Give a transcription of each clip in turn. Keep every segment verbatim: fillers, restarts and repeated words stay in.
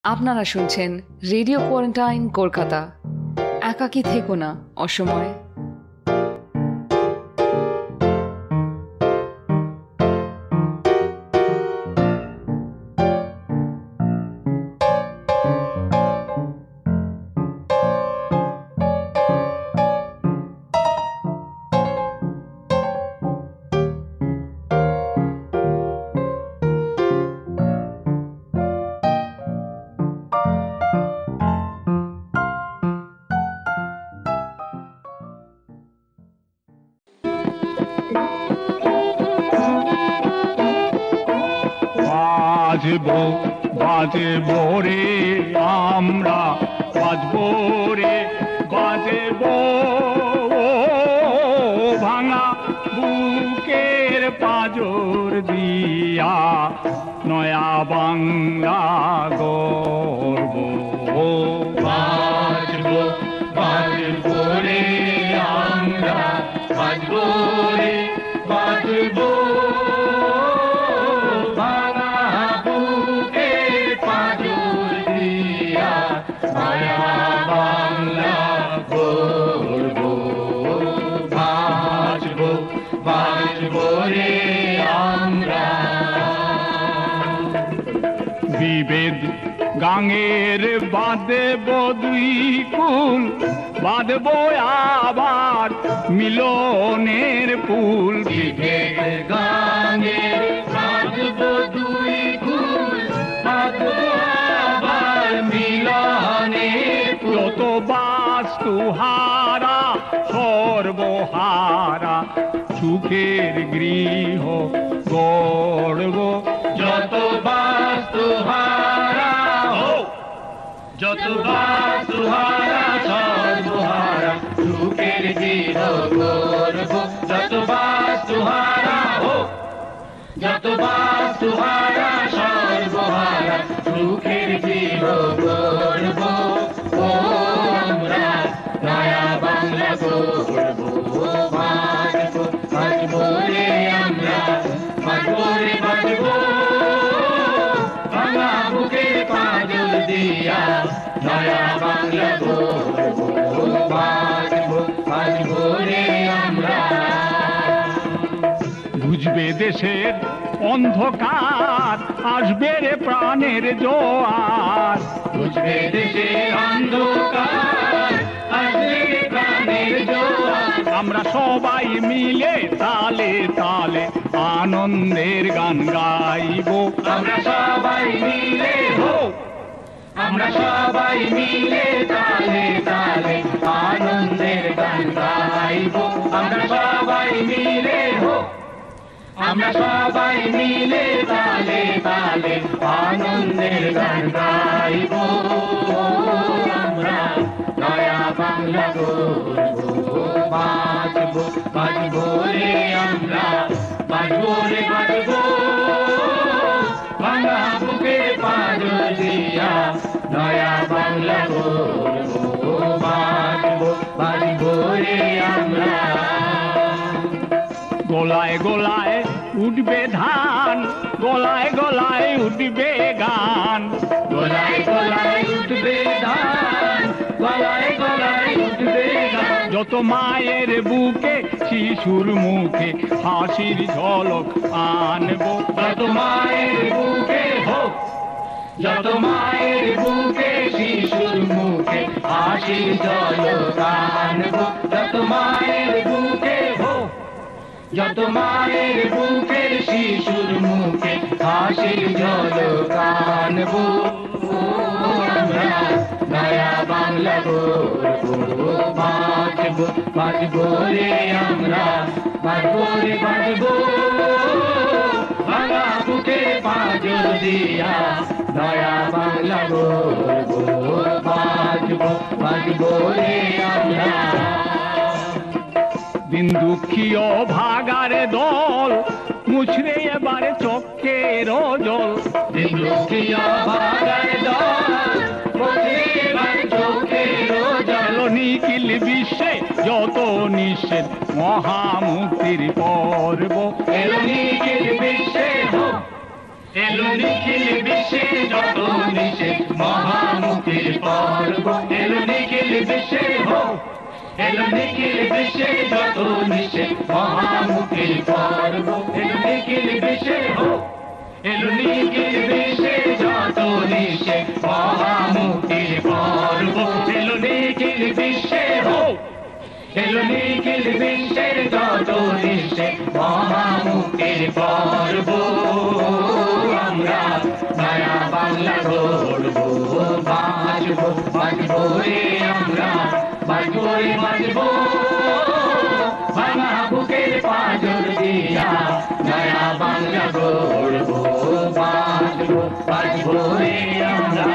আপনারা শুনছেন radio quarantine Kolkata. একাকী থেকো না অসময়ে। বাজবো বাজবো রে আমরা, বাজবো রে বাজবো, ভাঙা বুকের পাজর দিয়া নয়া বাংলা গর্ব। বাজবো বাজবো রে আমরা, বাজবো রে বাজবো, বিভেদ গাঙের বাঁধব দুই কুল, বাঁধব আবার মিলনের পুল। বিভেদ গাঙের বাঁধব দুই কুল, বাঁধব আবার মিলনের পুল। যত বাস্তু হারা সর্বহারা সুখের গৃহ গড়ব। যত বাস্তু হারা হো, যত বাস্তু হারা সর্বহারা সুখের গৃহ গড়ব। যত বাস্তু হারা হো, যত বাস্তু হারা সর্বহারা সুখের গৃহ গড়ব। ও আমরা নয়া বাংলা গড়ব। বাজবো বাজবো রে আমরা, বাজবো রে বাজবো, ভাঙা বুকের পাজর দিয়া নয়া বাংলা গড়ব। বাজবো বাজবো রে আমরা। বুঝবে দেশের অন্ধকার, আসবে রে প্রাণের জোয়ার। বুঝবে দেশের অন্ধকার, আসবে রে প্রাণের জোয়ার। আমরা সবাই মিলে তালে তালে আনন্দের গান গাইব। আমরা সবাই মিলে হো, আমরা সবাই মিলে তালে তালে আনন্দের গান গাইব। আমরা সবাই মিলে হো, আমরা সবাই মিলে তালে তালে আনন্দের গান গাইব। আমরা নয়া বাংলা গড়ব। বাজবো বাজবো রে আমরা, বাজবো রে বাজবো, ভাঙা বুকের পাজর দিয়া নয়া বাংলা গড়ব। বাজবো বাজবো রে আমরা। গলায় গলায় উঠবে ধান, গলায় গলায় উঠবে গান। গলায় গলায় উঠবে ধান, গলায় গলায় উঠবে গান। যত মায়ের বুকে শিশুর মুখে হাসির ঝলক আনবো। যত মায়ের বুকে হোক, যত মায়ের বুকে শিশুর মুখে হাসির ঝলক আনবো। যত মায়ের বুকে হোক, যত মায়ের বুকে শিশুর মুখে হাসির ঝলক আনবো। আমরা নয়া বাংলা গড়ব। বাজবো বাজবো রে আমরা, বাজবো রে বাজবো, ভাঙা বুকে পাজর দিয়া নয়া বাংলা গড়ব। বাজবো বাজবো রে আমরা। দিন দুঃখী ও ভাগারে দল, মুছরে এবারে চোখের জল। দিন দুঃখী ও ভাগারে দল, মুছরে এবারে চোখের জল। নিখিল বিশ্বে যত নিষেধ মহামুক্তির পর্ব। এলো নিখিল বিশ্বে হোক, এলো নিখিল বিশ্বে যত নিষেধ মহা এলো নিখিল বিশ্বে যত নিশে মহামুখী পর্ব এলো নিখিল বিশ্বে হো এলো নিখিল বিশ্বে যত নিশে মহামুখী পর্ব এলো নিখিল বিশ্বে হো এলো নিখিল বিশ্বের যত নিশে মহামুখী পর্ব আমরা নয়া বাংলা গড়ব বাঁচব বাঁচব রে আমরা বাঁচব রে বাঁচব ভাঙা বুকের পাঁজর দিয়া নয়া বাংলা গড়ব বাঁচব বাঁচব রে আমরা।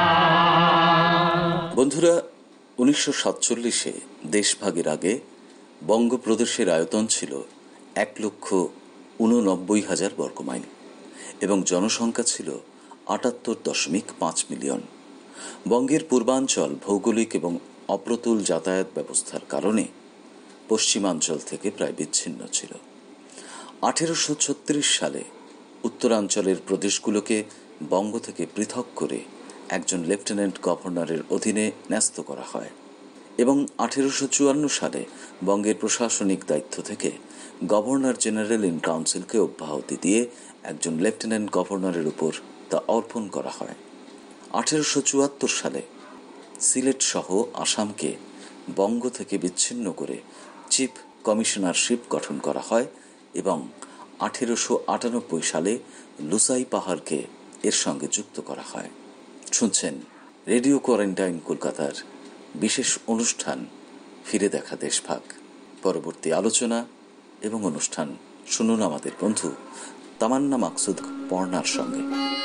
বন্ধুরা, উনিশশো সাতচল্লিশে দেশভাগের আগে বঙ্গপ্রদেশের আয়তন ছিল এক লক্ষ উননব্বই হাজার বর্গমাইল এবং জনসংখ্যা ছিল আটাত্তর দশমিক পাঁচ মিলিয়ন। বঙ্গের পূর্বাঞ্চল ভৌগোলিক এবং অপ্রতুল যাতায়াত ব্যবস্থার কারণে পশ্চিমাঞ্চল থেকে প্রায় বিচ্ছিন্ন ছিল। আঠেরোশো ছত্রিশ সালে উত্তরাঞ্চলের প্রদেশগুলোকে বঙ্গ থেকে পৃথক করে একজন লেফটেন্যান্ট গভর্নরের অধীনে ন্যস্ত করা হয় এবং আঠেরোশো চুয়ান্ন সালে বঙ্গের প্রশাসনিক দায়িত্ব থেকে গভর্নর জেনারেল ইন কাউন্সিলকে অব্যাহতি দিয়ে একজন লেফটেন্যান্ট গভর্নরের উপর তা অর্পণ করা হয়। আঠেরোশো চুয়াত্তর সালে সিলেট সহ আসামকে বঙ্গ থেকে বিচ্ছিন্ন করে চিফ কমিশনারশিপ গঠন করা হয় এবং আঠেরোশো আটানব্বই সালে লুসাই পাহাড়কে এর সঙ্গে যুক্ত করা হয়। শুনছেন রেডিও কোয়ারেন্টাইন কলকাতার বিশেষ অনুষ্ঠান ফিরে দেখা দেশভাগ। পরবর্তী আলোচনা এবং অনুষ্ঠান শুনুন আমাদের বন্ধু তামান্না মাকসুদ পর্ণার সঙ্গে।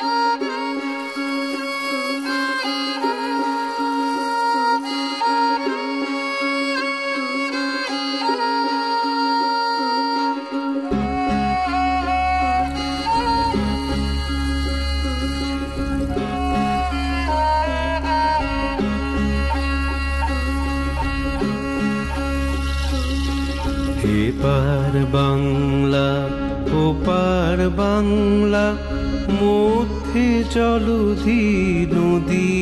এপার বাংলা ওপার বাংলা মধ্যে জলধি নদী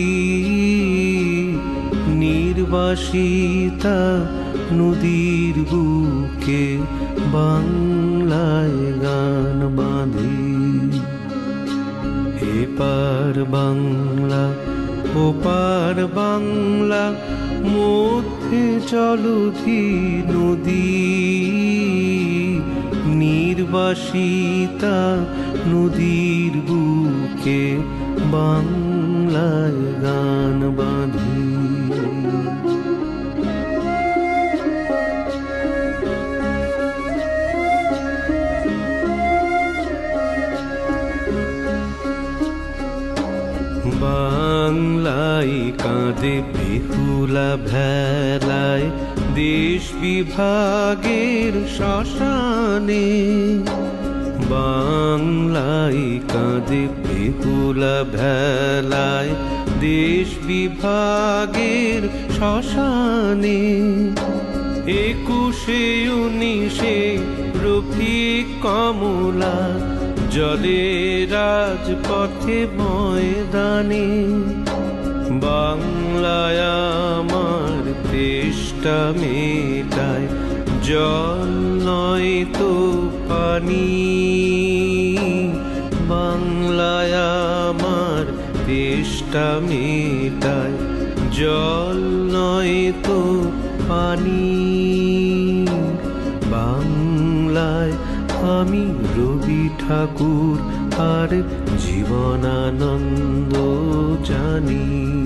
নির্বাসিতা নদীর বুকে বাংলায় গান বাঁধি। এপার বাংলা ওপার বাংলা মধ্যে জলধি নদী নির্বাসিতা নদীর বুকে বাংলায় গান বাঁধি। বাংলায় কাঁদে বেহুলা ভেলায় দেশ বিভাগের শ্মশানে। বাংলায় কাঁদে বেহুলা ভেলায় দেশ বিভাগের শ্মশানে। একুশে উনিশে রফিক কমলা জলে রাজপথে ময়দানে। বাংলায় আমার তেষ্টা মেটায় জল নয় তো পানি। বাংলায় আমার তেষ্টা মেটায় জল নয় তো পানি। বাংলায় আমি রবি ঠাকুর আর জীবনানন্দ জানি।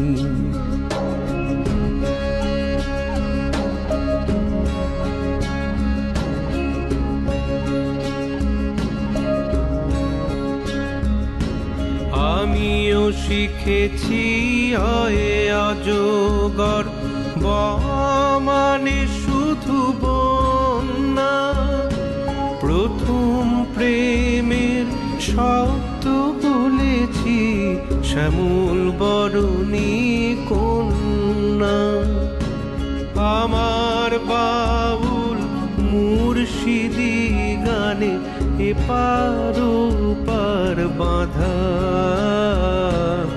আমিও শিখেছি হয় অজগর মানে শুধু বন্যা। প্রথম প্রেমের শব্দ বলেছি শ্যামল বরণী কন্যা। আমার বাউল মুর্শিদি গানে এপার ওপার বাঁধা।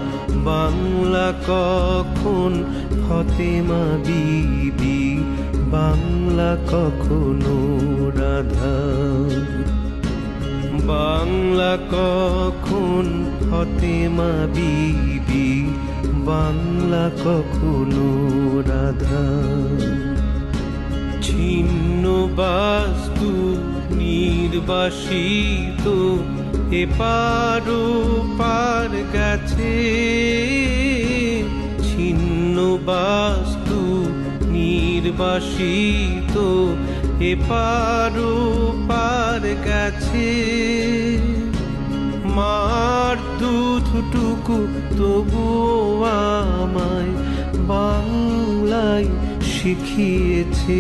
বাংলা কখন ফতেমা বিবি বাংলা কখনো রাধা, বাংলা কখন ফতেমা বিবি, বাংলা কখনো রাধা। ছিন্ন বাস্তু নির্বাসিত এপার পার গেছে, ছিন্ন বাস্তু নির্বাসিত এপার পার গেছে। মার দুধটুকু তবু আমায় বাংলায় শিখিয়েছে,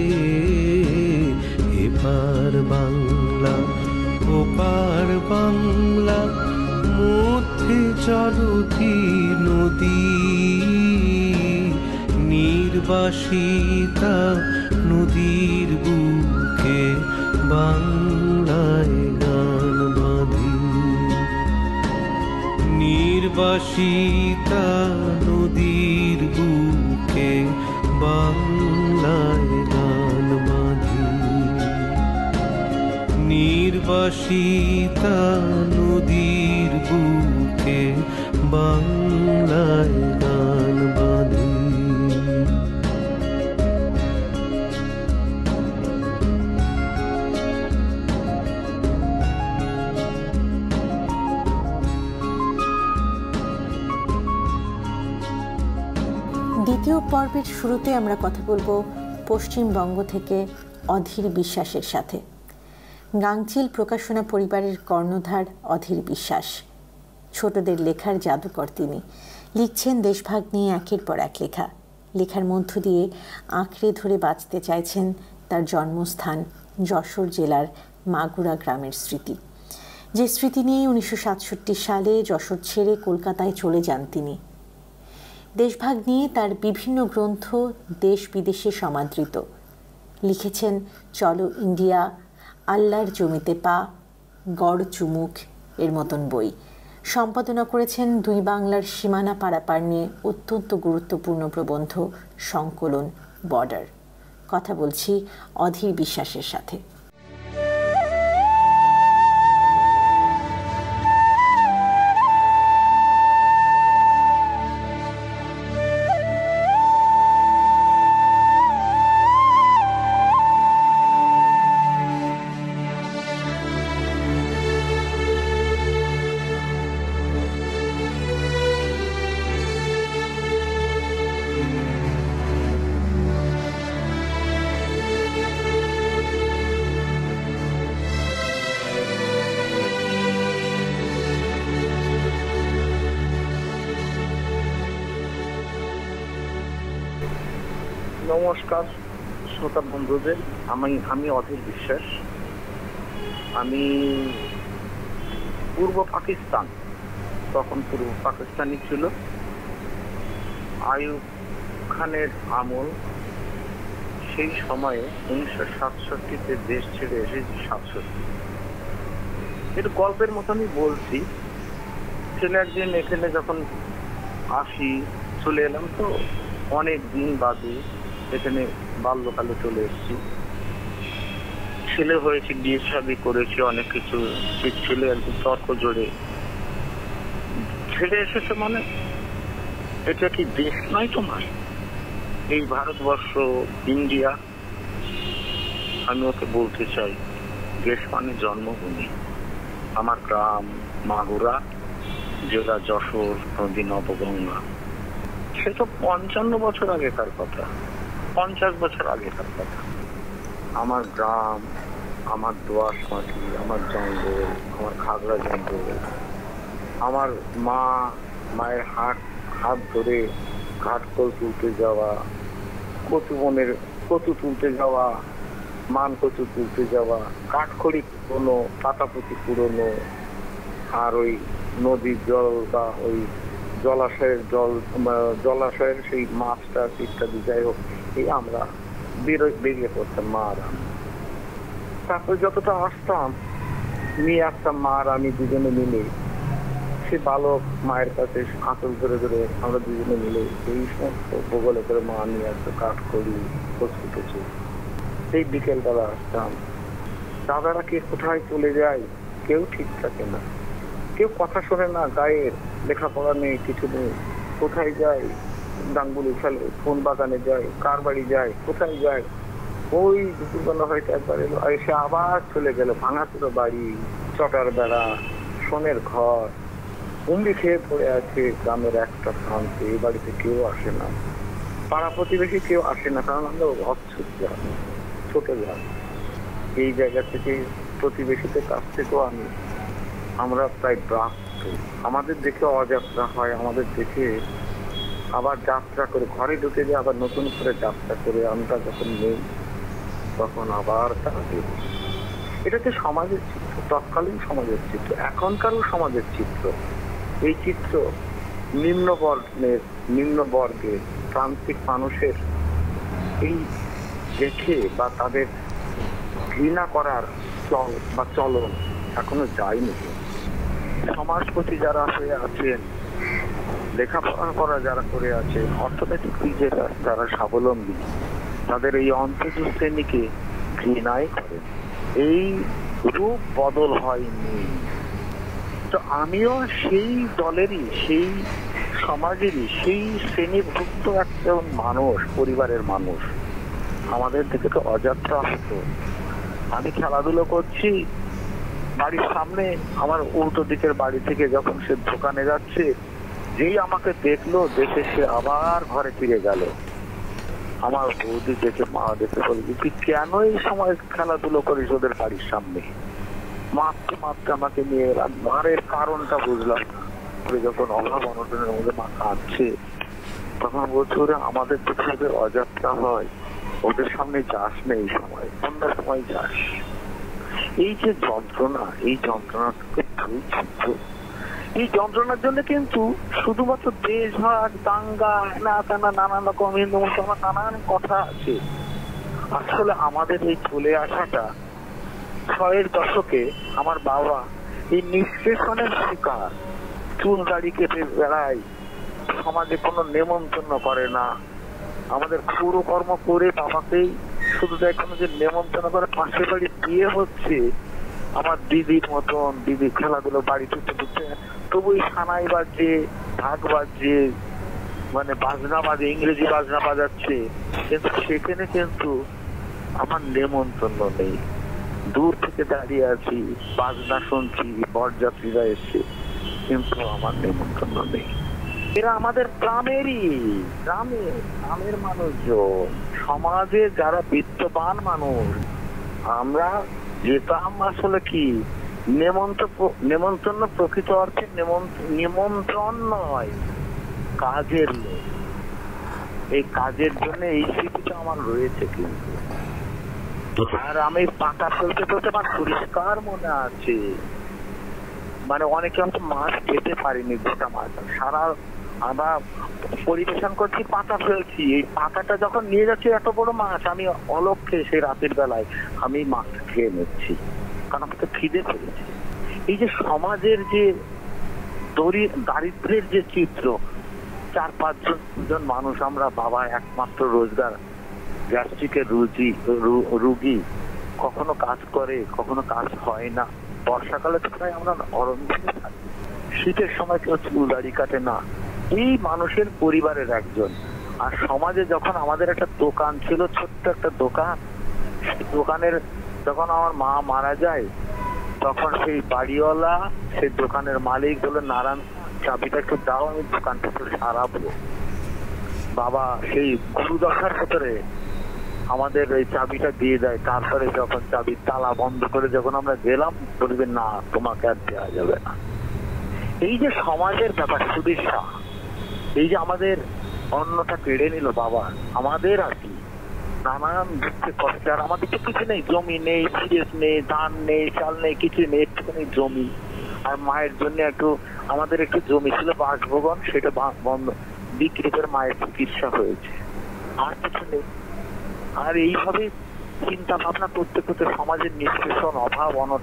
এপার বাংলা ওপার বাংলা, মধ্যে জলধি নদী, নির্বাসিতা নদীর বুকে বাংলায় গান বাঁধি, নির্বাসিতা নদীর বুকে বাংলায় গান বাঁধি, নির্বাসিতা নদীর বুকে বাংলায় গান বাঁধি। দ্বিতীয় পর্বের শুরুতে আমরা কথা বলবো পশ্চিমবঙ্গ থেকে অধীর বিশ্বাসের সাথে। গাংচিল প্রকাশনা পরিবারের কর্ণধার অধীর বিশ্বাস, ছোটদের লেখার জাদুকর তিনি। লিখছেন দেশভাগ নিয়ে একের পর এক লেখা, লেখার মধ্য দিয়ে আঁকড়ে ধরে বাঁচতে চাইছেন তার জন্মস্থান যশোর জেলার মাগুরা গ্রামের স্মৃতি, যে স্মৃতি নিয়ে উনিশশো সাতষট্টি সালে যশোর ছেড়ে কলকাতায় চলে যান তিনি। দেশভাগ নিয়ে তার বিভিন্ন গ্রন্থ দেশ বিদেশে সমাদৃত। লিখেছেন চলো ইন্ডিয়া, আল্লাহর জমিতে পা, গড় চুমুক এর মতন বই। সম্পাদনা করেছেন দুই বাংলার সীমানা পারাপার নিয়ে অত্যন্ত গুরুত্বপূর্ণ প্রবন্ধ সংকলন বর্ডার। কথা বলছি অধীর বিশ্বাসের সাথে। নমস্কার শ্রোতা বন্ধুদের, আমি আমি অধীর বিশ্বাস। আমি পূর্ব পাকিস্তান, তখন পূর্ব পাকিস্তানই ছিল, আইয়ুব খানের আমল, সেই সময়ে উনিশশো সাতষট্টিতে দেশ ছেড়ে এসেছি। সাতষট্টি এটা গল্পের মতো আমি বলছি। ছেলে একদিন এখানে যখন আসি, চলে এলাম তো অনেক দিন বাদে এখানে বাল্যকালে চলে এসেছি। ছেলে হয়েছে, বিয়ে শাদী করেছি, অনেক কিছু ছেলে আর কি তর্ক জোরে ছেড়ে এসেছে। মানে এটা কি দেশ নয় তোমার, এই ভারতবর্ষ, ইন্ডিয়া? আমি ওকে বলতে চাই, দেশ মানে জন্মভূমি। আমার গ্রাম মাগুরা, জেলা যশোর, নদী নবগঙ্গা। সে তো পঞ্চান্ন বছর আগেকার কথা, পঞ্চাশ বছর আগেকার কথা। আমার গ্রাম, আমার দোয়াশ মাটি, আমার জঙ্গল, আমার খাগড়া জঙ্গল, আমার মা, মায়ের হাত হাত ধরে ঘাটকল তুলতে যাওয়া, কচু বনের কচু তুলতে যাওয়া, মান কচু তুলতে যাওয়া, কাঠখড়ি পুরোনো, পাতাপুতি পুরোনো, আর ওই নদীর জল বা ওই জলাশয়ের জল, জলাশয়ের সেই মাছ টাছ ইত্যাদি, যাই হোক, এই আমরা বেরিয়ে পড়তাম মা আর আমি। তারপর যতটা আসতাম, নিয়ে আসতাম মা আর আমি দুজনে মিলে, সে বালক মায়ের কাছে আঁচল ধরে ধরে আমরা দুজনে মিলে এই সমস্ত ভূগোলে করে মা নিয়ে আসতো, কাঠ করি, কচু টচু। সেই বিকেলবেলা আসতাম, দাদারা কে কোথায় চলে যায় কেউ ঠিক থাকে না, কেউ কথা শোনে না, গায়ের লেখাপড়া নেই, কিছু নেই, কোথায় যায়, ডাঙ্গুলি ফেলে, কোন বাগানে যায়, কার বাড়ি যায়, কোথায় যায়। ওই দুপুরবেলা হয়তো একবার এলো, এসে আবার চলে গেল। ভাঙাচুরো বাড়ি, চটার বেড়া, সোনের ঘর, উমরি খেয়ে পড়ে আছে গ্রামের একটা প্রান্তে। এই বাড়িতে কেউ আসে না, পাড়া প্রতিবেশী কেউ আসে না, কারণ আমরা অচ্ছুত যান, ছোট যান। এই জায়গা থেকে প্রতিবেশীদের কাছ থেকেও আমি আমরা প্রায় ব্রাত্য। আমাদের দেখে অযাত্রা হয়, আমাদের দেখে আবার যাত্রা করে ঘরে ঢুকে যায়, আবার নতুন করে যাত্রা করে আমরা যখন নেই তখন আবার তারা দেব। এটা তো সমাজের চিত্র, তৎকালীন সমাজের চিত্র, এখনকারও সমাজের চিত্র। এই চিত্র নিম্ন বর্ণের নিম্ন বর্গের প্রান্তিক মানুষের এই দেখে বা তাদের ঘৃণা করার চল বা চলন এখনো যায়নি। সমাজপতি যারা হয়ে আছেন, লেখাপড়া করা যারা করে আছেন, অর্থনৈতিক দিকে যারা স্বাবলম্বী, তাদের এই অন্তর্জ শ্রেণীকে ঘৃণাই করেন। এই রূপ বদল হয়নি। তো আমিও সেই দলেরই, সেই সমাজেরই, সেই শ্রেণীভুক্ত একজন মানুষ, পরিবারের মানুষ। আমাদের থেকে তো অযাত্রা হতো। আমি খেলাধুলো করছি, বাড়ির সামনে আমার উল্টো দিকের বাড়ি থেকে যখন সে দোকানে যাচ্ছে, যেই আমাকে দেখলো, দেখে সে আবার ঘরে ফিরে গেল। আমার বৌদি দেখে, মা দেখে বলবি, তুই কেন এই সময় খেলাধুলো করিস ওদের বাড়ির সামনে? মাত্র মাত্র আমাকে নিয়ে এলাম, মারের কারণটা বুঝলাম না। যখন অভাব অনটনের মধ্যে মা কাঁদছে, তখন বলছে, ওরা আমাদের দেখে ওদের অযাত্রা হয়, ওদের সামনে যাস না, এই সময় অন্য সময় যাস। এই যে যন্ত্রণা, এই যন্ত্রণাটাকে এই যন্ত্রণার জন্য কিন্তু শুধুমাত্র দেশভাগ, দাঙ্গা, না টানা, নানান রকম হিন্দু মুসলমান নানান কথা আছে। আসলে আমাদের এই চলে আসাটা ছয়ের দশকে আমার বাবা এই নিষ্পেষণের শিকার। চুল দাড়ি কেটে বেড়ায়, সমাজে কোনো নেমন্তন্ন করে না। আমাদের পুরো কর্ম করে বাবাকেই শুধু দেখুন যে নেমন্তন্ন করে পাশের বাড়ি বিয়ে হচ্ছে, আমার দিদির মতন দিদি খেলাধুলো বাড়ি ছুটতে ছুটতে, তবু সানাই বাজছে, ঢাক বাজছে, মানে বাজনা বাজে, ইংরেজি বাজনা বাজাচ্ছে, কিন্তু সেখানে কিন্তু আমার নেমন্তন্ন নেই। দূর থেকে দাঁড়িয়ে আছি, বাজনা শুনছি, বরযাত্রীরা এসছে, কিন্তু আমার নেমন্তন্ন নেই। এরা আমাদের গ্রামেরই, গ্রামের গ্রামের মানুষজন, সমাজে যারা বিত্তবান মানুষ। আমরা যেতাম আসলে কি নেমন্তন্ন, নেমন্তন্ন প্রকৃত অর্থে নিমন্ত্রণ নয়, কাজের লোক। এই কাজের জন্য এই স্মৃতিটা আমার রয়েছে। কিন্তু আর আমি পাতা ফেলতে ফেলতে আমার পরিষ্কার মনে আছে, মানে অনেকে হয়তো মাছ খেতে পারিনি, গোটা মাছ সারা আমরা পরিবেশন করছি, পাতা ফেলছি, এই পাতাটা যখন নিয়ে যাচ্ছি এত বড় মাছ, আমি অলক্ষে সেই রাতের বেলায় আমি মাছ খেয়ে নিচ্ছি, কারণ আমাকে খিদে পেয়েছে। এই যে সমাজের যে দারিদ্রের যে চিত্র, চার পাঁচজন জন মানুষ আমরা, বাবা একমাত্র রোজগার, গ্যাস্ট্রিকের রুজি রুগী, কখনো কাজ করে, কখনো কাজ হয় না। বর্ষাকালে তো প্রায় আমরা অরণ্যে থাকি, শীতের সময় কেউ চুল দাড়ি কাটে না। এই মানুষের পরিবারের একজন। আর সমাজে যখন আমাদের একটা দোকান ছিল, ছোট্ট একটা দোকান, দোকানের যখন আমার মা মারা যায়, তখন সেই বাড়িওয়ালা, সেই দোকানের মালিক বলে, নারায়ণ চাবিটা একটু দাও, আমি দোকানটা একটু সারাবো। বাবা সেই গুরুদশার ভেতরে আমাদের এই চাবিটা দিয়ে দেয়। তারপরে যখন চাবির তালা বন্ধ করে যখন আমরা গেলাম, বলবে না, তোমাকে আর দেওয়া যাবে না। এই যে সমাজের ব্যাপার, সুদীর্ষা, এই যে আমাদের অন্নটা কেড়ে নিল বাবা, আমাদের আর কি নানান দুঃখে কষ্টে। আর আমাদের তো কিছু নেই, জমি নেই, সিরিয়াস নেই, ধান নেই, চাল নেই, কিছু নেই, একটুখানি জমি। আর মায়ের জন্য একটু, আমাদের একটু জমি ছিল বাসভবন, সেটা বন্ধ, বিক্রি করে মায়ের চিকিৎসা হয়েছে, আর কিছু নেই। আর এইভাবে চিন্তা ভাবনা করতে করতে সমাজের নিষ্পেষণ, অভাব অনটন,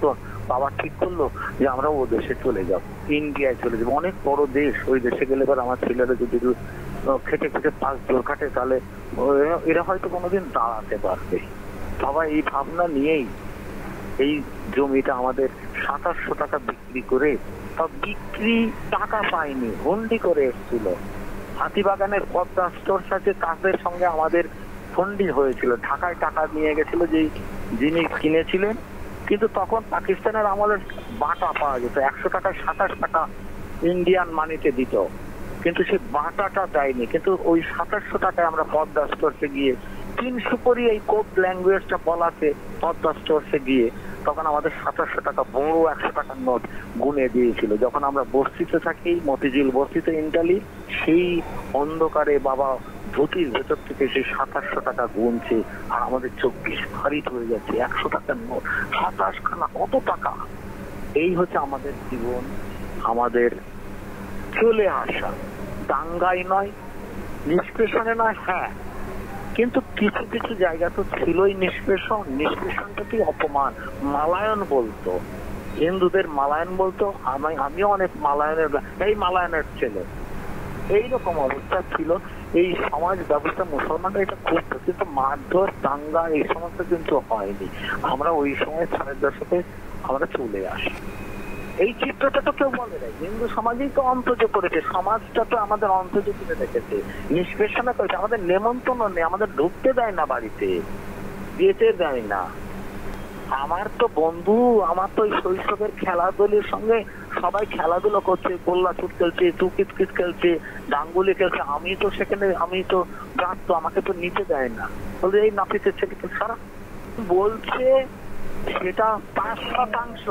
বাবা ঠিক করলো যে আমরা ও দেশে চলে যাব, ইন্ডিয়ায় চলে যাবো, অনেক বড় দেশ, ওই দেশে গেলে এবার আমার ছেলেরা যদি খেটে খেটে পাঁচ জোর কাটে তাহলে এরা হয়তো কোনোদিন দাঁড়াতে পারবে। বাবা এই ভাবনা নিয়েই এই জমিটা আমাদের সাতাশশো টাকা বিক্রি করে, তা বিক্রি টাকা পাইনি, হুন্ডি করে এসেছিল। হাতিবাগানের পদ্মা স্টোর সাথে কাজের সঙ্গে আমাদের ফন্ডি হয়েছিল, ঢাকায় টাকা নিয়ে গেছিল যে যিনি কিনেছিলেন, কিন্তু তখন পাকিস্তানের আমলের বাটা পাওয়া যেত, একশো টাকায় সাতাশ টাকা ইন্ডিয়ান মানিতে দিত, কিন্তু সে বাটাটা দেয়নি। কিন্তু ওই সাতাশশো টাকায় আমরা পদ্মা স্টোরসে গিয়ে তিনশো করি এই কোড ল্যাঙ্গুয়েজটা বলাতে পদ্মা স্টোরসে গিয়ে তখন আমাদের সাতাশশো টাকা বড় একশো টাকার নোট গুনে দিয়েছিল। যখন আমরা বস্তিতে থাকি, মতিঝিল বস্তিতে ইন্টালি, সেই অন্ধকারে বাবা ধুতির ভেতর থেকে সেই সাতাশশো টাকা গুনছে, আর আমাদের চব্বিশ ভারিত হয়ে যাচ্ছে, একশো টাকার নোট সাতাশ খানা, কত টাকা। এই হচ্ছে আমাদের জীবন, আমাদের চলে আসা। দাঙ্গায় নয়, নিষ্পেষণে নয়, হ্যাঁ, কিন্তু কিছু কিছু জায়গা তো ছিলই নিষ্পেষণ। নিষ্পেষণটা কি অপমান, মালায়ন বলতো, হিন্দুদের মালায়ন বলতো, আমি আমিও অনেক মালায়নের, এই মালায়নের ছেলে, এইরকম অবস্থা ছিল এই সমাজ ব্যবস্থা। মুসলমানরা এটা করতো, কিন্তু মারধর, দাঙ্গা এই সমস্ত কিন্তু হয়নি। আমরা ওই সময় সাড়ে দশকে আমরা চলে আসি। এই চিত্রটা তো কেউ বলে নাই, হিন্দু সমাজেই তো অন্তর্য করেছে, সমাজটা তো আমাদের অন্তর্য করে রেখেছে, নিষ্পেষণা করেছে, আমাদের নেমন্তন্ন নেই, আমাদের ঢুকতে দেয় না, বাড়িতে যেতে দেয় না। আমার তো বন্ধু, আমার তো ওই শৈশবের খেলাধুলির সঙ্গে সবাই খেলাধুলো করছে, গোল্লা ছুট খেলছে, তুকিত কিত খেলছে, ডাঙ্গুলি খেলছে, আমি তো সেখানে আমি তো গাছ, আমাকে তো নিতে দেয় না, বলছে এই নাপিতের ছেলেকে সারা বলছে, সেটা পাঁচ শতাংশ,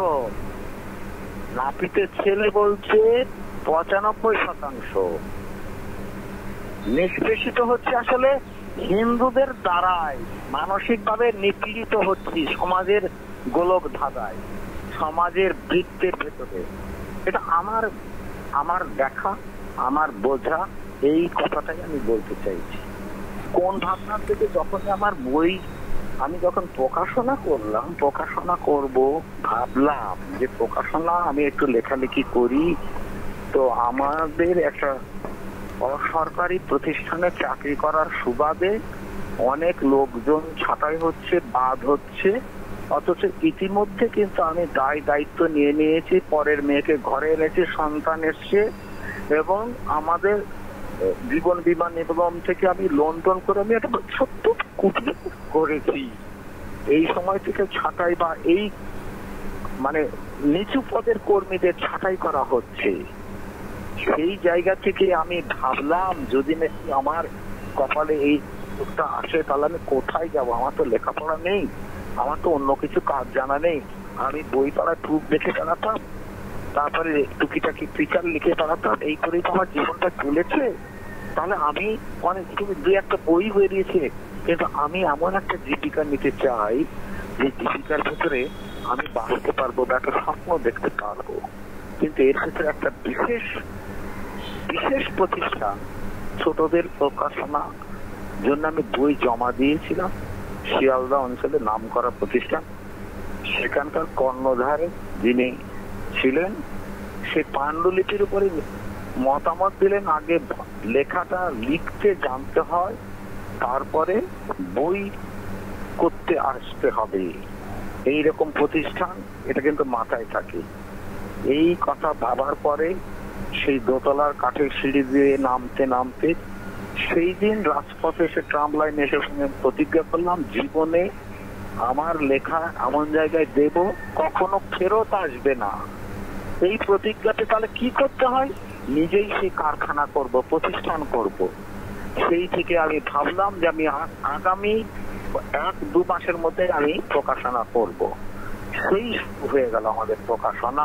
নাপিতের ছেলে বলছে পঁচানব্বই শতাংশ। নিষ্পেষিত হচ্ছে আসলে হিন্দুদের দ্বারাই, মানসিক ভাবে নিপীড়িত হচ্ছে সমাজের গোলক ধাঁধায়, সমাজের বৃত্তের ভেতরে। এটা আমার আমার দেখা, আমার বোঝা, এই কথাটাই আমি বলতে চাইছি। কোন ভাবনার থেকে যখন আমার বই আমি যখন প্রকাশনা করলাম, প্রকাশনা করব ভাবলাম যে প্রকাশনা আমি একটু লেখালেখি করি, তো আমাদের একটা অসরকারি প্রতিষ্ঠানে চাকরি করার সুবাদে অনেক লোকজন ছাঁটাই হচ্ছে, বাদ হচ্ছে, অথচ ইতিমধ্যে কিন্তু আমি দায় দায়িত্ব নিয়ে নিয়েছি, পরের মেয়েকে ঘরে এনেছি, সন্তান এসছে, এবং আমাদের জীবন বীমা নিগম থেকে আমি লোন টোন করে আমি একটা ছোট্ট কুটির করেছি। এই সময় থেকে ছাঁটাই বা এই মানে নিচু পদের কর্মীদের ছাঁটাই করা হচ্ছে, সেই জায়গা থেকে আমি ভাবলাম যদি নাকি আমার কপালে এই আসে তাহলে আমি কোথায় যাব? আমার তো লেখাপড়া নেই, আমার তো অন্য কিছু কাজ জানা নেই, আমি বই পড়া টুক দেখে বেড়াতাম, তারপরে টুকিটাকি ফিচার লিখে বেড়াতাম, এই করেই তো আমার জীবনটা চলেছে। তাহলে আমি অনেক দুই একটা বই বেরিয়েছে, কিন্তু আমি এমন একটা জীবিকা নিতে চাই যে জীবিকার ভেতরে আমি বাঁচতে পারবো বা একটা স্বপ্ন দেখতে পারবো। কিন্তু এর ভেতরে একটা বিশেষ বিশেষ প্রতিষ্ঠান, ছোটদের প্রকাশনা জন্য আমি বই জমা দিয়েছিলাম, শিয়ালদা অঞ্চলে নাম করা প্রতিষ্ঠান। সেখানকার কর্ণধারে যিনি ছিলেন সে পাণ্ডুলিপির উপরে মতামত দিলেন, আগে লেখাটা লিখতে জানতে হয়, তারপরে বই করতে আসতে হবে। এইরকম প্রতিষ্ঠান, এটা কিন্তু মাথায় থাকে। এই কথা ভাবার পরে সেই দোতলার কাঠের সিঁড়ি দিয়ে নামতে নামতে সেই দিন রাজপথে এসে ট্রাম লাইন এসে প্রতিজ্ঞা করলাম, জীবনে আমার লেখা এমন জায়গায় দেব কখনো ফেরত আসবে না। এই প্রতিজ্ঞাতে তাহলে কি করতে হয়? নিজেই সেই কারখানা করব, প্রতিষ্ঠান করব। সেই থেকে আমি ভাবলাম যে আমি আগামী এক দু মাসের মধ্যে আমি প্রকাশনা করব। সেই হয়ে গেল আমাদের প্রকাশনা।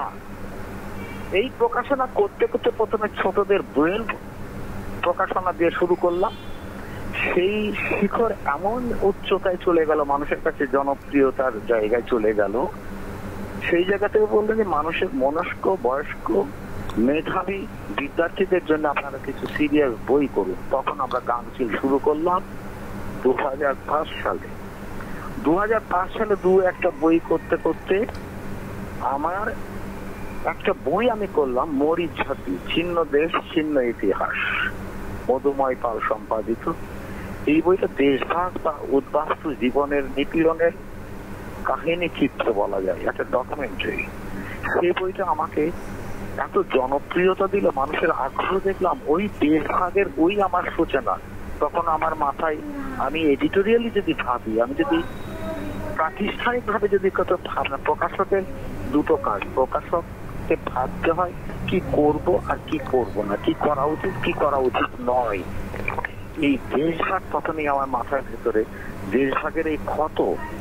এই প্রকাশনা করতে করতে প্রথমে ছোটদের বইয়ের প্রকাশনা দিয়ে শুরু করলাম। সেই শিখর এমন উচ্চতায় চলে গেল, মানুষের কাছে জনপ্রিয়তার জায়গায় চলে গেল। সেই জায়গা থেকে বললেন যে মানুষের মনস্ক বয়স্ক মেধাবী বিদ্যার্থীদের জন্য আপনারা কিছু সিরিয়াস বই করুন। তখন আমরা গাংচিল শুরু করলাম দু হাজার পাঁচ সালে। দু হাজার পাঁচ সালে দু একটা বই করতে করতে আমার একটা বই আমি করলাম, মরিচঝাতি, ছিন্ন দেশ ছিন্ন ইতিহাস, মধুময় পাল সম্পাদিত। এই বইটা দেশভাগ বা উদ্বাস্তু জীবনের নিপীড়নের কাহিনী চিত্র বলা যায়, একটা ডকুমেন্টারি। সেই বইটা আমাকে এত জনপ্রিয়তা দিল, মানুষের আগ্রহ দেখলাম, ওই দেশভাগের ওই আমার সূচনা। তখন আমার মাথায়, আমি এডিটোরিয়ালি যদি ভাবি, আমি যদি প্রাতিষ্ঠানিক ভাবে যদি কত ভাবনা, প্রকাশকের দুটো কাজ, প্রকাশককে ভাবতে হয় কি করব আর কি করব না, কি করা উচিত কি করা উচিত নয়। এই দেশভাগ তখনই আমার মাথার ভেতরে, দেশভাগের এই ক্ষত,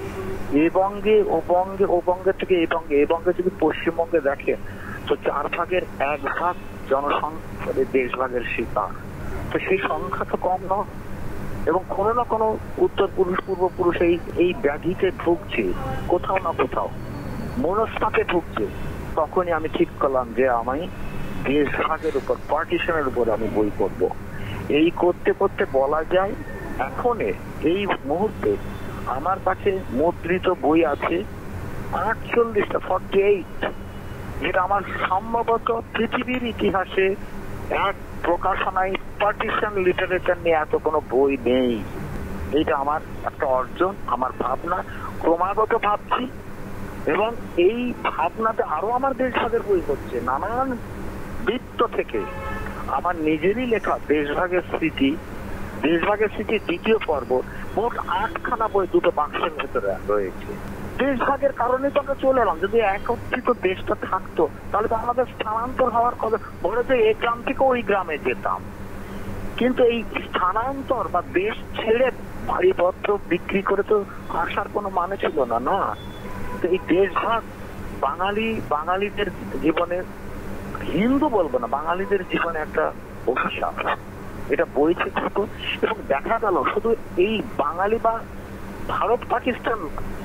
এ বঙ্গে ও বঙ্গে, ও বঙ্গের থেকে এ বঙ্গে, এ বঙ্গে যদি পশ্চিমবঙ্গে দেখেন তো চার ভাগের এক ভাগ জনসংখ্যা দেশভাগের শিকার। তো সেই সংখ্যা তো কম নয়, এবং কোনো না কোনো উত্তর পুরুষ পূর্বপুরুষ এই এই ব্যাধিতে ভুগছে, কোথাও না কোথাও মনস্তাপে ভুগছে। তখনই আমি ঠিক করলাম যে আমি দেশভাগের উপর, পার্টিশনের উপর আমি বই করব। এই করতে করতে বলা যায় এখন এই মুহূর্তে আমার কাছে মুদ্রিত বই আছে আটচল্লিশটা, ফর্টি এইট, যেটা আমার সম্ভবত পৃথিবীর ইতিহাসে এক প্রকাশনায় পার্টিশন লিটারেচার নিয়ে এত কোনো বই নেই। এইটা আমার একটা অর্জন, আমার ভাবনা, ক্রমাগত ভাবছি, এবং এই ভাবনাতে আরো আমার দেশভাগের বই হচ্ছে নানান বৃত্ত থেকে। আমার নিজেরই লেখা দেশভাগের স্মৃতি, দেশভাগের স্মৃতি দ্বিতীয় পর্ব, মোট আটখানা বই দুটো বাক্সের ভেতরে রয়েছে। দেশভাগের কারণে তো আমরা চলে এলাম। যদি একত্রিত দেশটা থাকতো তাহলে তো আমাদের স্থানান্তর হওয়ার কথা, বলে যে এই গ্রাম থেকে ওই গ্রামে যেতাম। কিন্তু এই স্থানান্তর বা দেশ ছেড়ে বাড়িপত্র বিক্রি করে তো আসার কোনো মানে ছিল না। না, তো এই দেশভাগ বাঙালি বাঙালিদের জীবনে, হিন্দু বলবো না, বাঙালিদের জীবনে একটা অভিশাপ। এটা বইছে ছোট, এবং দেখা গেল শুধু এই বাঙালি বা ভারত পাকিস্তান,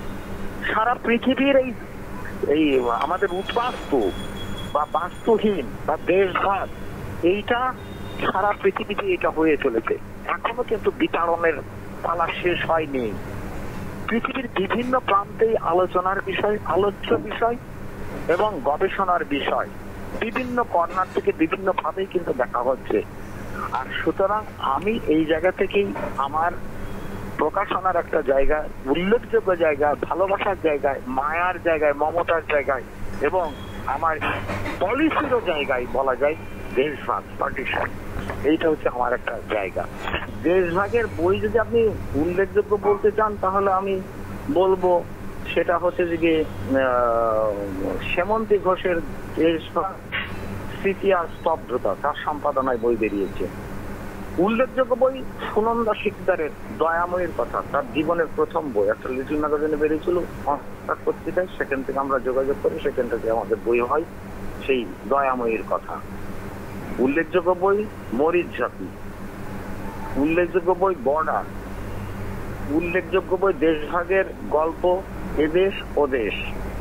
সারা পৃথিবীর এই এই আমাদের উদ্বাস্তু বা বাস্তুহীন বা দেশভাগ, এইটা সারা পৃথিবীতে এটা হয়ে চলেছে। এখনো কিন্তু বিতাড়নের পালা শেষ হয়নি। পৃথিবীর বিভিন্ন প্রান্তেই আলোচনার বিষয়, আলোচ্য বিষয় এবং গবেষণার বিষয় বিভিন্ন কর্নার থেকে বিভিন্ন ভাবেই কিন্তু দেখা হচ্ছে। আর সুতরাং আমি এই জায়গা থেকেই আমার প্রকাশনার একটা জায়গা, উল্লেখযোগ্য জায়গা, ভালোবাসার জায়গায়, মায়ার জায়গায়, মমতার জায়গায়, এবং আমার পলিসিরও জায়গায় বলা যায় দেশভাগ, পার্টিশন, এইটা হচ্ছে আমার একটা জায়গা। দেশভাগের বই যদি আপনি উল্লেখযোগ্য বলতে চান তাহলে আমি বলবো সেটা হচ্ছে যে সেমন্তী ঘোষের দেশভাগ স্মৃতি আর স্তব্ধতা, তার সম্পাদনায় বই বেরিয়েছে। উল্লেখযোগ্য বই সুনন্দা শিকদারের দয়াময়ীর কথা, তার জীবনের প্রথম বই, একটা লিটল ম্যাগাজিনে বেরিয়েছিল পত্রিকায়, সেখান থেকে আমরা যোগাযোগ করি, সেখান থেকে আমাদের বই হয় সেই দয়াময়ীর কথা। উল্লেখযোগ্য বই মরিচঝাতি, উল্লেখযোগ্য বই বর্ডার, উল্লেখযোগ্য বই দেশভাগের গল্প এদেশ ও দেশ।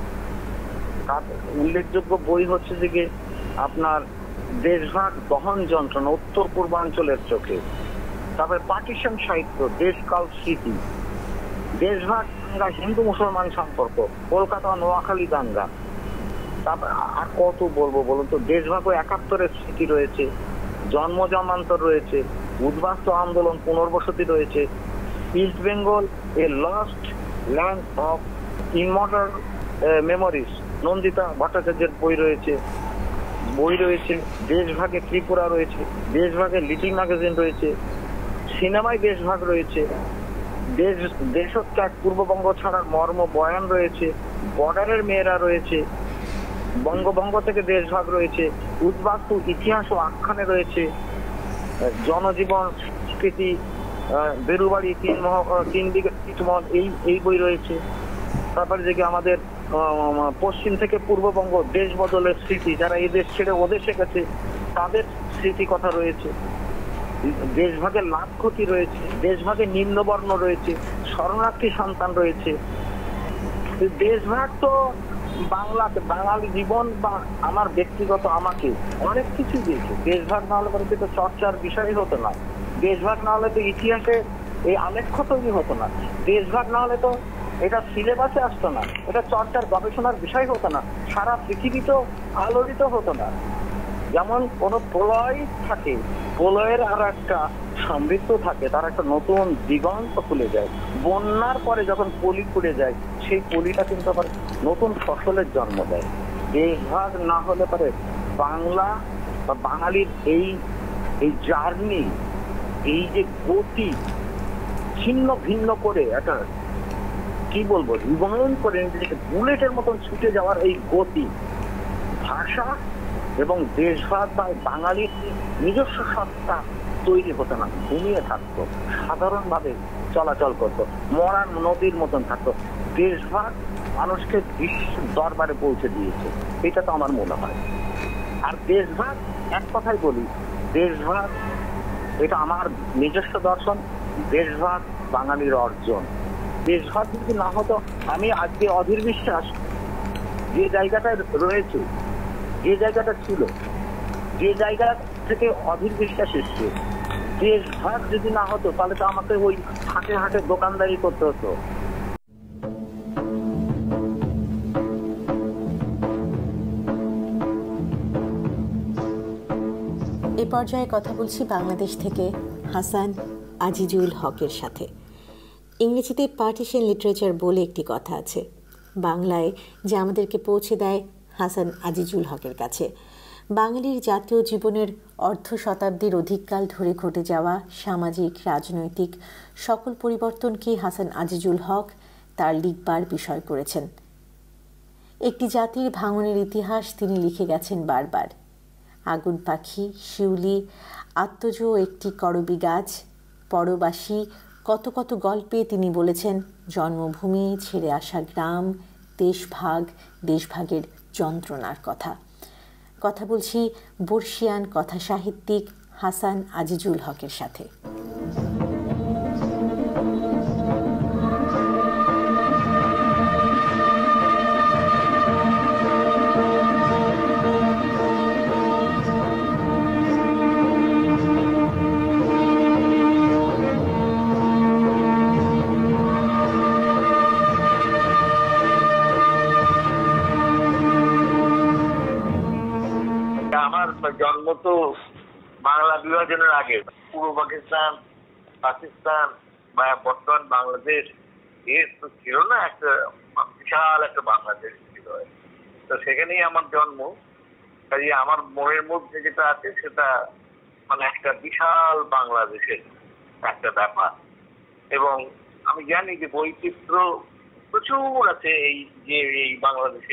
উল্লেখযোগ্য বই হচ্ছে যে আপনার দেশভাগ দহন যন্ত্রণা, উত্তর পূর্বাঞ্চলের চোখে। তারপরে পার্টিশন সাহিত্য, দেশকাল স্মৃতি, দেশভাগ দাঙ্গা, হিন্দু মুসলমান সম্পর্ক, কলকাতা নোয়াখালী দাঙ্গা। তারপর আর কত বলবো বলুন তো, দেশভাগ ও একাত্তরের স্মৃতি রয়েছে, জন্ম জন্মান্তর রয়েছে, উদ্বাস্তু আন্দোলন, পুনর্বসতি রয়েছে, East Bengal a lost land of immortal memories, Nandita ভট্টাচার্যের বই রয়েছে, বই রয়েছে দেশভাগে ত্রিপুরা রয়েছে, দেশভাগে লিটল ম্যাগাজিন রয়েছে, সিনেমায় দেশভাগ রয়েছে, দেশ দেশত্যাগ পূর্ববঙ্গ ছাড়ার মর্ম বয়ান রয়েছে, বর্ডারের মেয়েরা রয়েছে, বঙ্গভঙ্গ থেকে দেশভাগ রয়েছে, উদ্বাস্তু ইতিহাস ও আখ্যানে রয়েছে, জনজীবন সংস্কৃতি, বেরুবাড়ি তিন তিন দিকে এই এই বই রয়েছে। তারপরে যে আমাদের পশ্চিম থেকে পূর্ববঙ্গ দেশ বদলের স্মৃতি, যারা এই দেশ ছেড়ে ওদেশে গেছে তাদের স্মৃতি কথা রয়েছে, দেশভাগের লাভ ক্ষতি রয়েছে, দেশভাগের নিম্নবর্ণ রয়েছে, শরণার্থী সন্তান রয়েছে। দেশভাগ তো বাংলাতে বাঙালি জীবন বা আমার ব্যক্তিগত আমাকে অনেক কিছু দিয়েছে। দেশভাগ না হলে তো চর্চার বিষয় হতো না, দেশভাগ না হলে তো ইতিহাসে এই আলেখ্য তৈরি হতো না, দেশভাগ না হলে তো এটা সিলেবাসে আসতো না, এটা চর্চার গবেষণার বিষয় হতো না, সারা পৃথিবী তো আলোড়িত হতো না। যেমন কোন প্রলয় থাকে, প্রলয়ের আর একটা সমৃদ্ধ থাকে, তার একটা নতুন দিগন্ত খুলে যায়। বন্যার পরে যখন পলি খুলে যায়, সেই পলিটা কিন্তু আবার নতুন ফসলের জন্ম দেয়। দেশভাগ না হলে পরে বাংলা বা বাঙালির এই এই জার্নি, এই যে গতি ছিন্ন ভিন্ন করে একটা কি বলবো রিবন করে নিজেকে বুলেটের মতন ছুটে যাওয়ার এই গতি, ভাষা এবং দেশভাগ বা বাঙালির নিজস্ব সত্তা তৈরি হতো না, ঘুমিয়ে থাকতো, সাধারণভাবে চলাচল করতো, মরার নদীর মতন থাকতো। দেশভাগ মানুষকে বিশ্ব দরবারে পৌঁছে দিয়েছে, এটা তো আমার মনে হয়। আর দেশভাগ, এক কথাই বলি, দেশভাগ এটা আমার নিজস্ব দর্শন, দেশভাগ বাঙালির অর্জন। দেশভাগ যদি না হতো, আমি আজকে অধীর বিশ্বাস যে জায়গাটায় রয়েছে, যে জায়গাটা ছিল, যে জায়গা থেকে অধীর বিশ্বাস এসছে, দেশভাগ যদি না হতো তাহলে তো আমাকে ওই হাটে হাটে দোকানদারি করতে হতো। এ পর্যায়ে কথা বলছি বাংলাদেশ থেকে হাসান আজিজুল হকের সাথে। ইংরেজিতে পার্টিশন লিটারেচার বলে একটি কথা আছে, বাংলায় যে আমাদেরকে পৌঁছে দেয় হাসান আজিজুল হকের কাছে। বাঙালির জাতীয় জীবনের অর্ধ শতাব্দীর অধিককাল ধরে ঘটে যাওয়া সামাজিক, রাজনৈতিক সকল পরিবর্তনকে হাসান আজিজুল হক তার লিখবার বিষয় করেছেন। একটি জাতির ভাঙনের ইতিহাস তিনি লিখে গেছেন বারবার। আগুন পাখি, শিউলি, আত্মজ একটি করবি গাছ, পরবাসী, কত কত গল্পে তিনি বলেছেন জন্মভূমি, ছেড়ে আসা গ্রাম, দেশভাগ, দেশভাগের যন্ত্রণার কথা। কথা বলছি বর্ষিয়ান কথা সাহিত্যিক হাসান আজিজুল হকের সাথে। জন্ম তো বাংলা বিভাজনের আগে, পূর্ব পাকিস্তান, পাকিস্তান বা বর্তমান বাংলাদেশ এর তো ছিল না, একটা বিশাল একটা বাংলাদেশ ছিল। তো সেখানেই আমার জন্ম, কাজে আমার মনের মধ্যে যেটা আছে সেটা মানে একটা বিশাল বাংলাদেশের একটা ব্যাপার। এবং আমি জানি যে বৈচিত্র্য প্রচুর আছে এই যে এই বাংলাদেশে।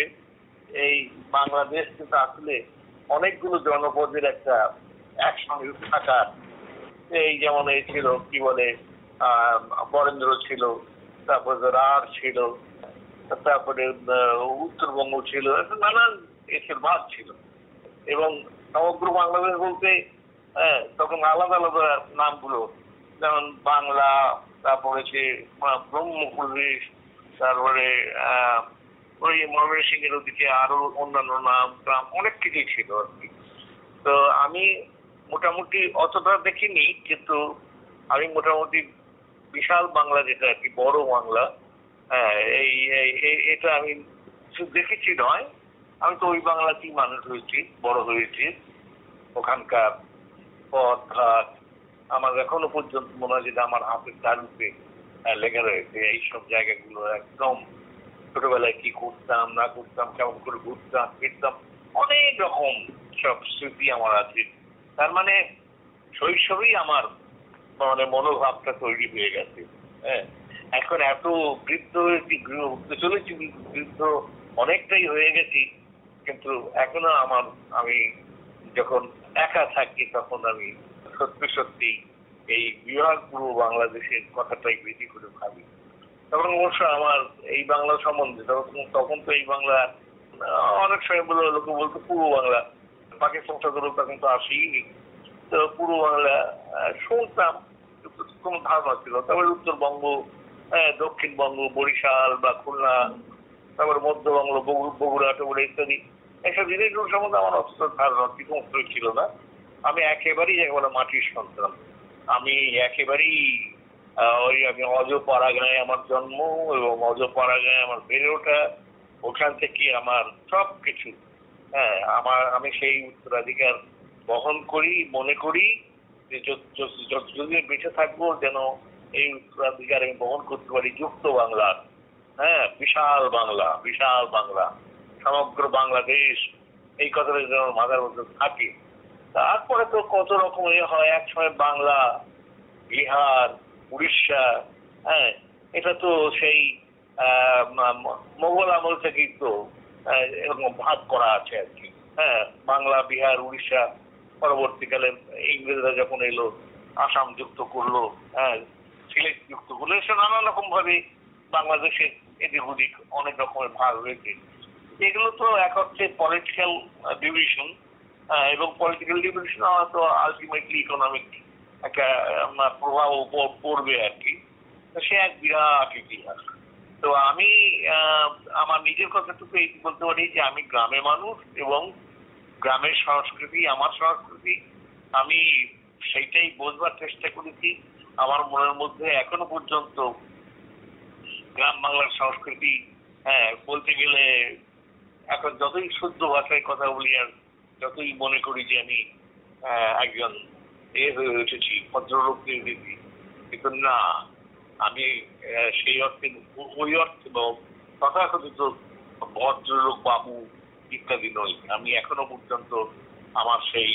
এই বাংলাদেশ কিন্তু আসলে অনেকগুলো জনপদের একটা একসঙ্গে থাকার, এই যেমন এই ছিল কি বলে আহ বরেন্দ্র ছিল, তারপরে রাঢ় ছিল, তারপরে উত্তরবঙ্গ ছিল, নানান এসের ভাগ ছিল। এবং সমগ্র বাংলাদেশ বলতে হ্যাঁ তখন আলাদা আলাদা নামগুলো, যেমন বাংলা, তারপরে সে ব্রহ্মপুরেশ, তারপরে আহ ওই ময়মনসিংহের ওদিকে আরো অন্যান্য নাম গ্রাম অনেক কিছুই ছিল আর কি। তো আমি মোটামুটি অতটা দেখিনি, কিন্তু আমি মোটামুটি বিশাল বাংলা যেটা আর কি, বড় বাংলা, হ্যাঁ এই এটা আমি শুধু দেখেছি নয়, আমি তো ওই বাংলাতেই মানুষ হয়েছি, বড় হয়েছি। ওখানকার পথ ঘাট আমার এখনো পর্যন্ত মনে হয় যেটা আমার হাতের তালুতে লেগে রয়েছে। এইসব জায়গাগুলো একদম ছোটবেলায় কি করতাম না করতাম, কেমন করে ঘুরতাম ফিরতাম, অনেক রকম সব স্মৃতি আমার আছে। তার মানে শৈশবেই আমার মানে মনোভাবটা তৈরি হয়ে গেছে। হ্যাঁ এখন এত বৃদ্ধ হতে চলেছি, বৃদ্ধ অনেকটাই হয়ে গেছি, কিন্তু এখনো আমার আমি যখন একা থাকি তখন আমি সত্যি সত্যি এই বিভাগ পূর্ব বাংলাদেশের কথাটাই বেশি করে ভাবি। তখন অবশ্য আমার এই বাংলা সম্বন্ধে তখন তখন তো এই বাংলা অনেক সময় বলে লোকে বলতো পূর্ব বাংলা, পাকিস্তান সদর তখন তো আসেনি, তো পূর্ব বাংলা শুনতাম, কোনো ধারণা ছিল। তারপরে উত্তরবঙ্গ, দক্ষিণবঙ্গ, বরিশাল বা খুলনা, তারপরে মধ্যবঙ্গ, বগুড়া টগুড়া ইত্যাদি, এইসব জিনিসগুলো সম্বন্ধে আমার অত ধারণা সমস্ত ছিল না। আমি একেবারেই একেবারে মাটির সন্তান, আমি একেবারেই ওই আমি অজপাড়াগাঁয়ে আমার জন্ম এবং অজপাড়াগাঁয়ে আমার বেড়ে ওঠা, ওখান থেকে আমার সব কিছু, হ্যাঁ আমার আমি সেই উত্তরাধিকার বহন করি, মনে করি যে যতদিন বেঁচে থাকবো যেন এই উত্তরাধিকার আমি বহন করতে পারি যুক্ত বাংলার, হ্যাঁ বিশাল বাংলা, বিশাল বাংলা, সমগ্র বাংলাদেশ, এই কথাটা যেন মাথার মধ্যে থাকে। তারপরে তো কত রকম এ হয়, এক সময় বাংলা, বিহার, উড়িষ্যা, হ্যাঁ এটা তো সেই মোগল আমল থেকেই তো এরকম ভাগ করা আছে আর কি। হ্যাঁ বাংলা, বিহার, উড়িষ্যা, পরবর্তীকালে ইংরেজরা যখন এলো আসাম যুক্ত করলো, হ্যাঁ সিলেট যুক্ত করলো, এসব নানান রকম ভাবে বাংলাদেশের এদিক ওদিক অনেক রকমের ভাগ হয়েছে। এগুলো তো এক হচ্ছে পলিটিক্যাল ডিভিশন, এবং পলিটিক্যাল ডিভিশন তো আলটিমেটলি ইকোনমিক একটা প্রভাব পড়বে আর কি। সে এক বিরাট ইতিহাস। তো আমি আমার নিজের কথাটুকু এই বলতে পারি যে আমি গ্রামের মানুষ এবং গ্রামের সংস্কৃতি আমার সংস্কৃতি, আমি সেইটাই বোঝবার চেষ্টা করেছি। আমার মনের মধ্যে এখনো পর্যন্ত গ্রাম বাংলার সংস্কৃতি, হ্যাঁ বলতে গেলে এখন যতই শুদ্ধ ভাষায় কথা বলি আর যতই মনে করি যে আমি একজন এ হয়ে উঠেছি, ভদ্রলোক হয়ে উঠেছি, কিন্তু না, আমি সেই অর্থে ওই অর্থে তথাকথিত ভদ্রলোক বাবু ইত্যাদি নই। আমি এখনো পর্যন্ত আমার সেই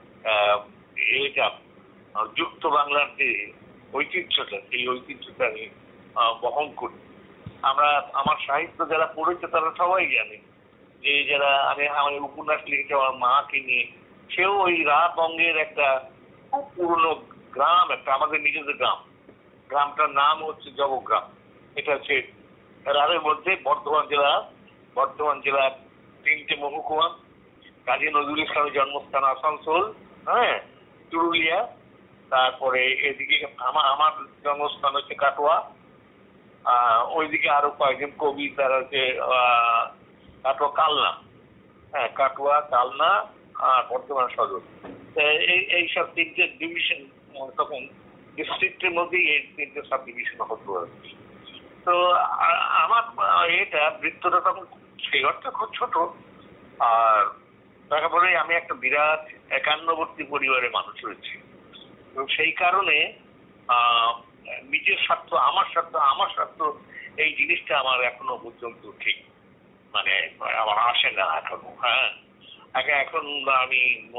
এটা যুক্ত বাংলার যে ঐতিহ্যটা, সেই ঐতিহ্যটা আমি বহন করি। আমরা আমার সাহিত্য যারা পড়েছে তারা সবাই জানে যে যারা আমি আমার উপন্যাস লিখেছি আমার মাকে নিয়ে, সেও ওই রাবঙ্গের একটা খুব পুরনো গ্রাম, একটা আমাদের নিজেদের গ্রাম, গ্রামটার নাম হচ্ছে জবগ্রাম। এটা হচ্ছে রাবের মধ্যে বর্ধমান জেলা, বর্ধমান জেলার তিনটে মহকুমা, কাজী নজরুল ইসলামের জন্মস্থান আসানসোল, হ্যাঁ চুরুলিয়া, তারপরে এদিকে আমার আমার জন্মস্থান হচ্ছে কাটোয়া, আহ ওইদিকে আরো কয়েকজন কবি তারা হচ্ছে আহ কাটোয়া কালনা, হ্যাঁ কাটোয়া কালনা আর বর্ধমান সদর, এই এইসব তিনটে ডিভিশন তখন ডিস্ট্রিক্টের মধ্যেই এই তিনটে সাব ডিভিশন হতো আর কি। তো আমার এটা বৃত্তটা তখন সেই অর্থে খুব ছোট, আর তারপরে আমি একটা বিরাট একান্নবর্তী পরিবারের মানুষ হয়েছি এবং সেই কারণে আহ নিজের স্বার্থ, আমার স্বার্থ, আমার স্বার্থ এই জিনিসটা আমার এখনো পর্যন্ত ঠিক মানে আমার আসে না এখনো। হ্যাঁ এখন আমি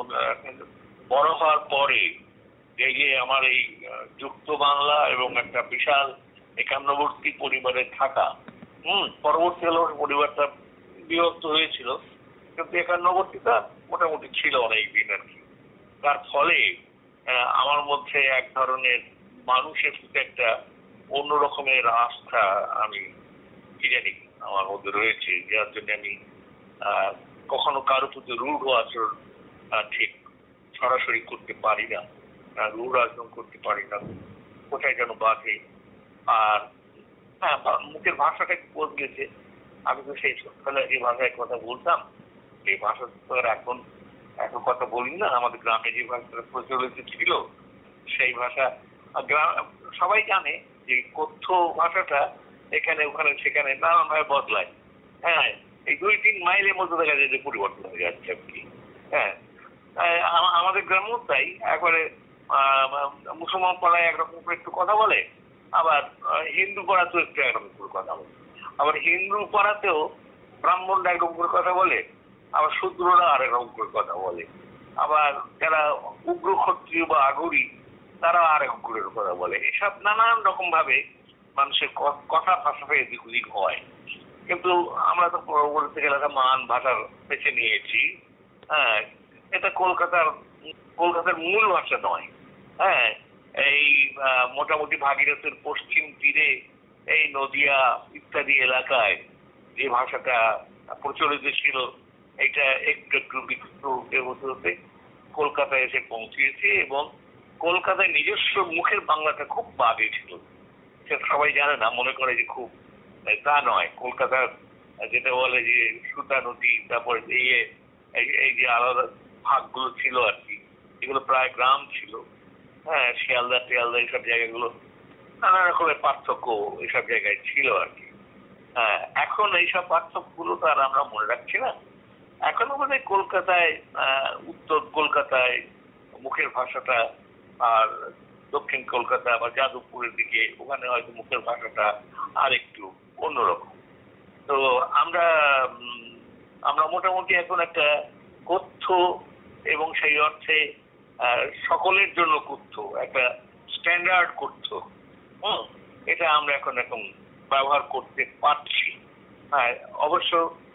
বড় হওয়ার পরে এই যে আমার এই যুক্ত বাংলা এবং একটা বিশাল একান্নবর্তী পরিবারে থাকা, হম পরবর্তীকালে পরিবারটা বিভক্ত হয়েছিল, কিন্তু একান্নবর্তীটা মোটামুটি ছিল অনেক দিন আর কি। তার ফলে আমার মধ্যে এক ধরনের মানুষের প্রতি একটা অন্য রকমের আস্থা আমি কি জানি আমার মধ্যে রয়েছে, যার জন্য আমি আহ কখনো কারো প্রতি রূঢ় আচরণ ঠিক সরাসরি করতে পারি না, রূঢ় আচরণ করতে পারি না, কোথায় যেন বাঁধে। আর হ্যাঁ মুখের ভাষাটা একটু বদলেছে। আমি তো সেই ছোটবেলায় যে ভাষায় কথা বলতাম এই ভাষা তো আর এখন এখন কথা বলি না। আমাদের গ্রামে যে ভাষাটা প্রচলিত ছিল সেই ভাষা গ্রাম সবাই জানে যে কথ্য ভাষাটা এখানে ওখানে সেখানে নানান ভাবে বদলায়। হ্যাঁ এই দুই তিন মাইলের মধ্যে দেখা যায় যে পরিবর্তন হয়ে যাচ্ছে আর কি। হ্যাঁ আমাদের গ্রামেও তাই, একবারে মুসলমান পাড়ায় একরকম করে একটু কথা বলে, আবার হিন্দু পাড়াতেও একটু একরকম করে কথা বলে, আবার হিন্দু পাড়াতেও ব্রাহ্মণরা একরকম করে কথা বলে, আবার শূদ্ররা আরেক রকম করে কথা বলে, আবার যারা উগ্র ক্ষত্রিয় বা আগুরি তারা আরেক করে কথা বলে। এসব নানান রকম ভাবে মানুষের কথা ভাষা এদিক ওদিক হয়। কিন্তু আমরা তো পরবর্তী এলাকা মান ভাষার বেছে নিয়েছি। হ্যাঁ এটা কলকাতার কলকাতার মূল ভাষা নয়। হ্যাঁ এই মোটামুটি ভাগীরথীর পশ্চিম তীরে এই নদিয়া ইত্যাদি এলাকায় যে ভাষাটা প্রচলিত ছিল এটা একটু একটু বিকৃত হতে হতে হতে কলকাতায় এসে পৌঁছিয়েছে এবং কলকাতায় নিজস্ব মুখের বাংলাটা খুব বাদে ছিল। সেটা সবাই জানে না, মনে করে যে খুব, তা নয়। কলকাতার যেটা বলে যে সুতা নদী, তারপরে এই এই যে আলাদা ভাগগুলো ছিল আর কি, এগুলো প্রায় গ্রাম ছিল। হ্যাঁ শিয়ালদা টিয়ালদা এইসব জায়গাগুলো নানা রকমের পার্থক্য এইসব জায়গায় ছিল আর কি। হ্যাঁ, এখন এইসব পার্থক্যগুলো তো আর আমরা মনে রাখছি না। এখন আমাদের কলকাতায়, উত্তর কলকাতায় মুখের ভাষাটা, আর দক্ষিণ কলকাতা বা যাদবপুরের দিকে ওখানে হয়তো মুখের ভাষাটা আর একটু অন্যরকম। তো আমরা আমরা মোটামুটি এখন একটা কথ্য এবং সেই অর্থে সকলের জন্য কথ্য, একটা স্ট্যান্ডার্ড কথ্য, হম এটা আমরা এখন এখন ব্যবহার করতে পারছি। হ্যাঁ, অবশ্য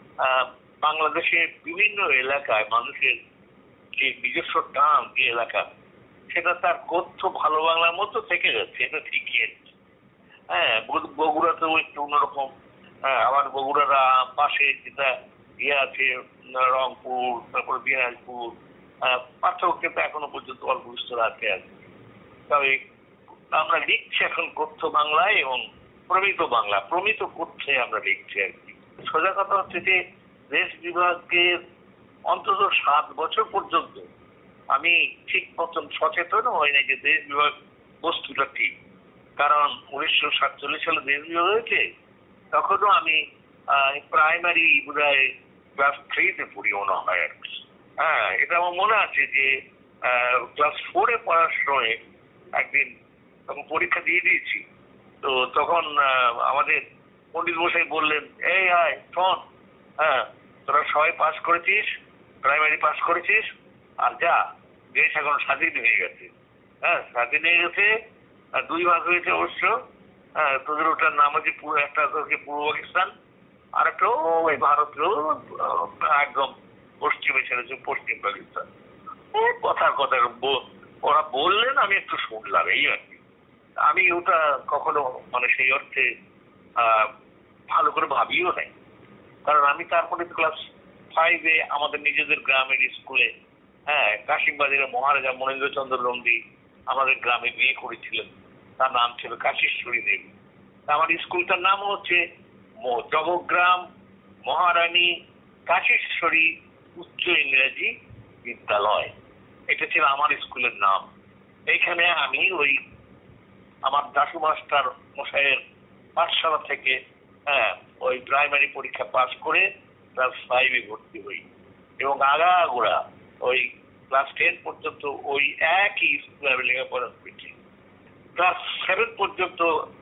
বাংলাদেশের বিভিন্ন এলাকায় মানুষের যে নিজস্ব টান, যে এলাকা, সেটা তার কথ্য ভালো বাংলার মতো থেকে যাচ্ছে, এটা ঠিকই আছে। হ্যাঁ, বগুড়াতেও একটু অন্যরকম। হ্যাঁ, আবার বগুড়ার পাশে যেটা ইয়ে আছে রংপুর, তারপরে দিনাজপুর, পার্থক্য কিন্তু এখনো পর্যন্ত অল্প বিস্তর আছে আর কি। তবে আমরা লিখছি এখন কথ্য বাংলায় এবং প্রমিত বাংলা, প্রমিত কথ্যে আমরা লিখছি আর কি। সোজা কথা হচ্ছে যে দেশ বিভাগের অন্তত সাত বছর পর্যন্ত আমি ঠিক মতন সচেতন হই না যে দেশ বিভাগ বস্তুটা ঠিক। কারণ উনিশশো সাতচল্লিশ সালে দেশ বিভাগ হয়েছে, তখনও আমি প্রাইমারি বোধহয় ক্লাস থ্রিতে পড়ি মনে হয় আর কি। হ্যাঁ, এটা আমার মনে আছে যে ক্লাস ফোরে পড়ার সময় একদিন তখন পরীক্ষা দিয়ে দিয়েছি। তো তখন আমাদের পণ্ডিত মশাই বললেন, এই আয় শোন, হ্যাঁ তোরা সবাই পাস করেছিস, প্রাইমারি পাস করেছিস, আর যা, দেশ এখন স্বাধীন হয়ে গেছে। হ্যাঁ, স্বাধীন হয়ে গেছে, দুই ভাগ হয়েছে অবশ্য। হ্যাঁ, তোদের ওটার নাম হচ্ছে একটা হচ্ছে পূর্ব পাকিস্তান, আর একটা ওই ভারতেও একদম পশ্চিমে ছেড়েছে পশ্চিম পাকিস্তান। কথার কথা ওরা বললেন, আমি একটু শুনলাম এই আর কি। আমি ওটা কখনো মানে সেই অর্থে ভালো করে ভাবিও নাই। কারণ আমি তারপরে ক্লাস ফাইভে আমাদের নিজেদের গ্রামের স্কুলে, হ্যাঁ কাশিমবাজারের মহারাজা মনেন্দ্রচন্দ্র নন্দী আমাদের গ্রামে বিয়ে করেছিলেন, তার নাম ছিল কাশীশ্বরী দেবী। আমার স্কুলটার নাম হচ্ছে জগগ্রাম মহারানী কাশীশ্বরী উচ্চ ইংরেজি বিদ্যালয়, এটা ছিল আমার স্কুলের নাম। এইখানে আমি ওই আমার দাশু মাস্টার মশাইয়ের পাঠশালা থেকে হ্যাঁ ওই প্রাইমারি পরীক্ষা পাস করে ক্লাস ফাইভে ভর্তি হই এবং আগাগোড়া ওই ক্লাস টেন পর্যন্ত ওই একই স্কুলে আমি লেখাপড়া করেছি। ক্লাস সেভেন পর্যন্ত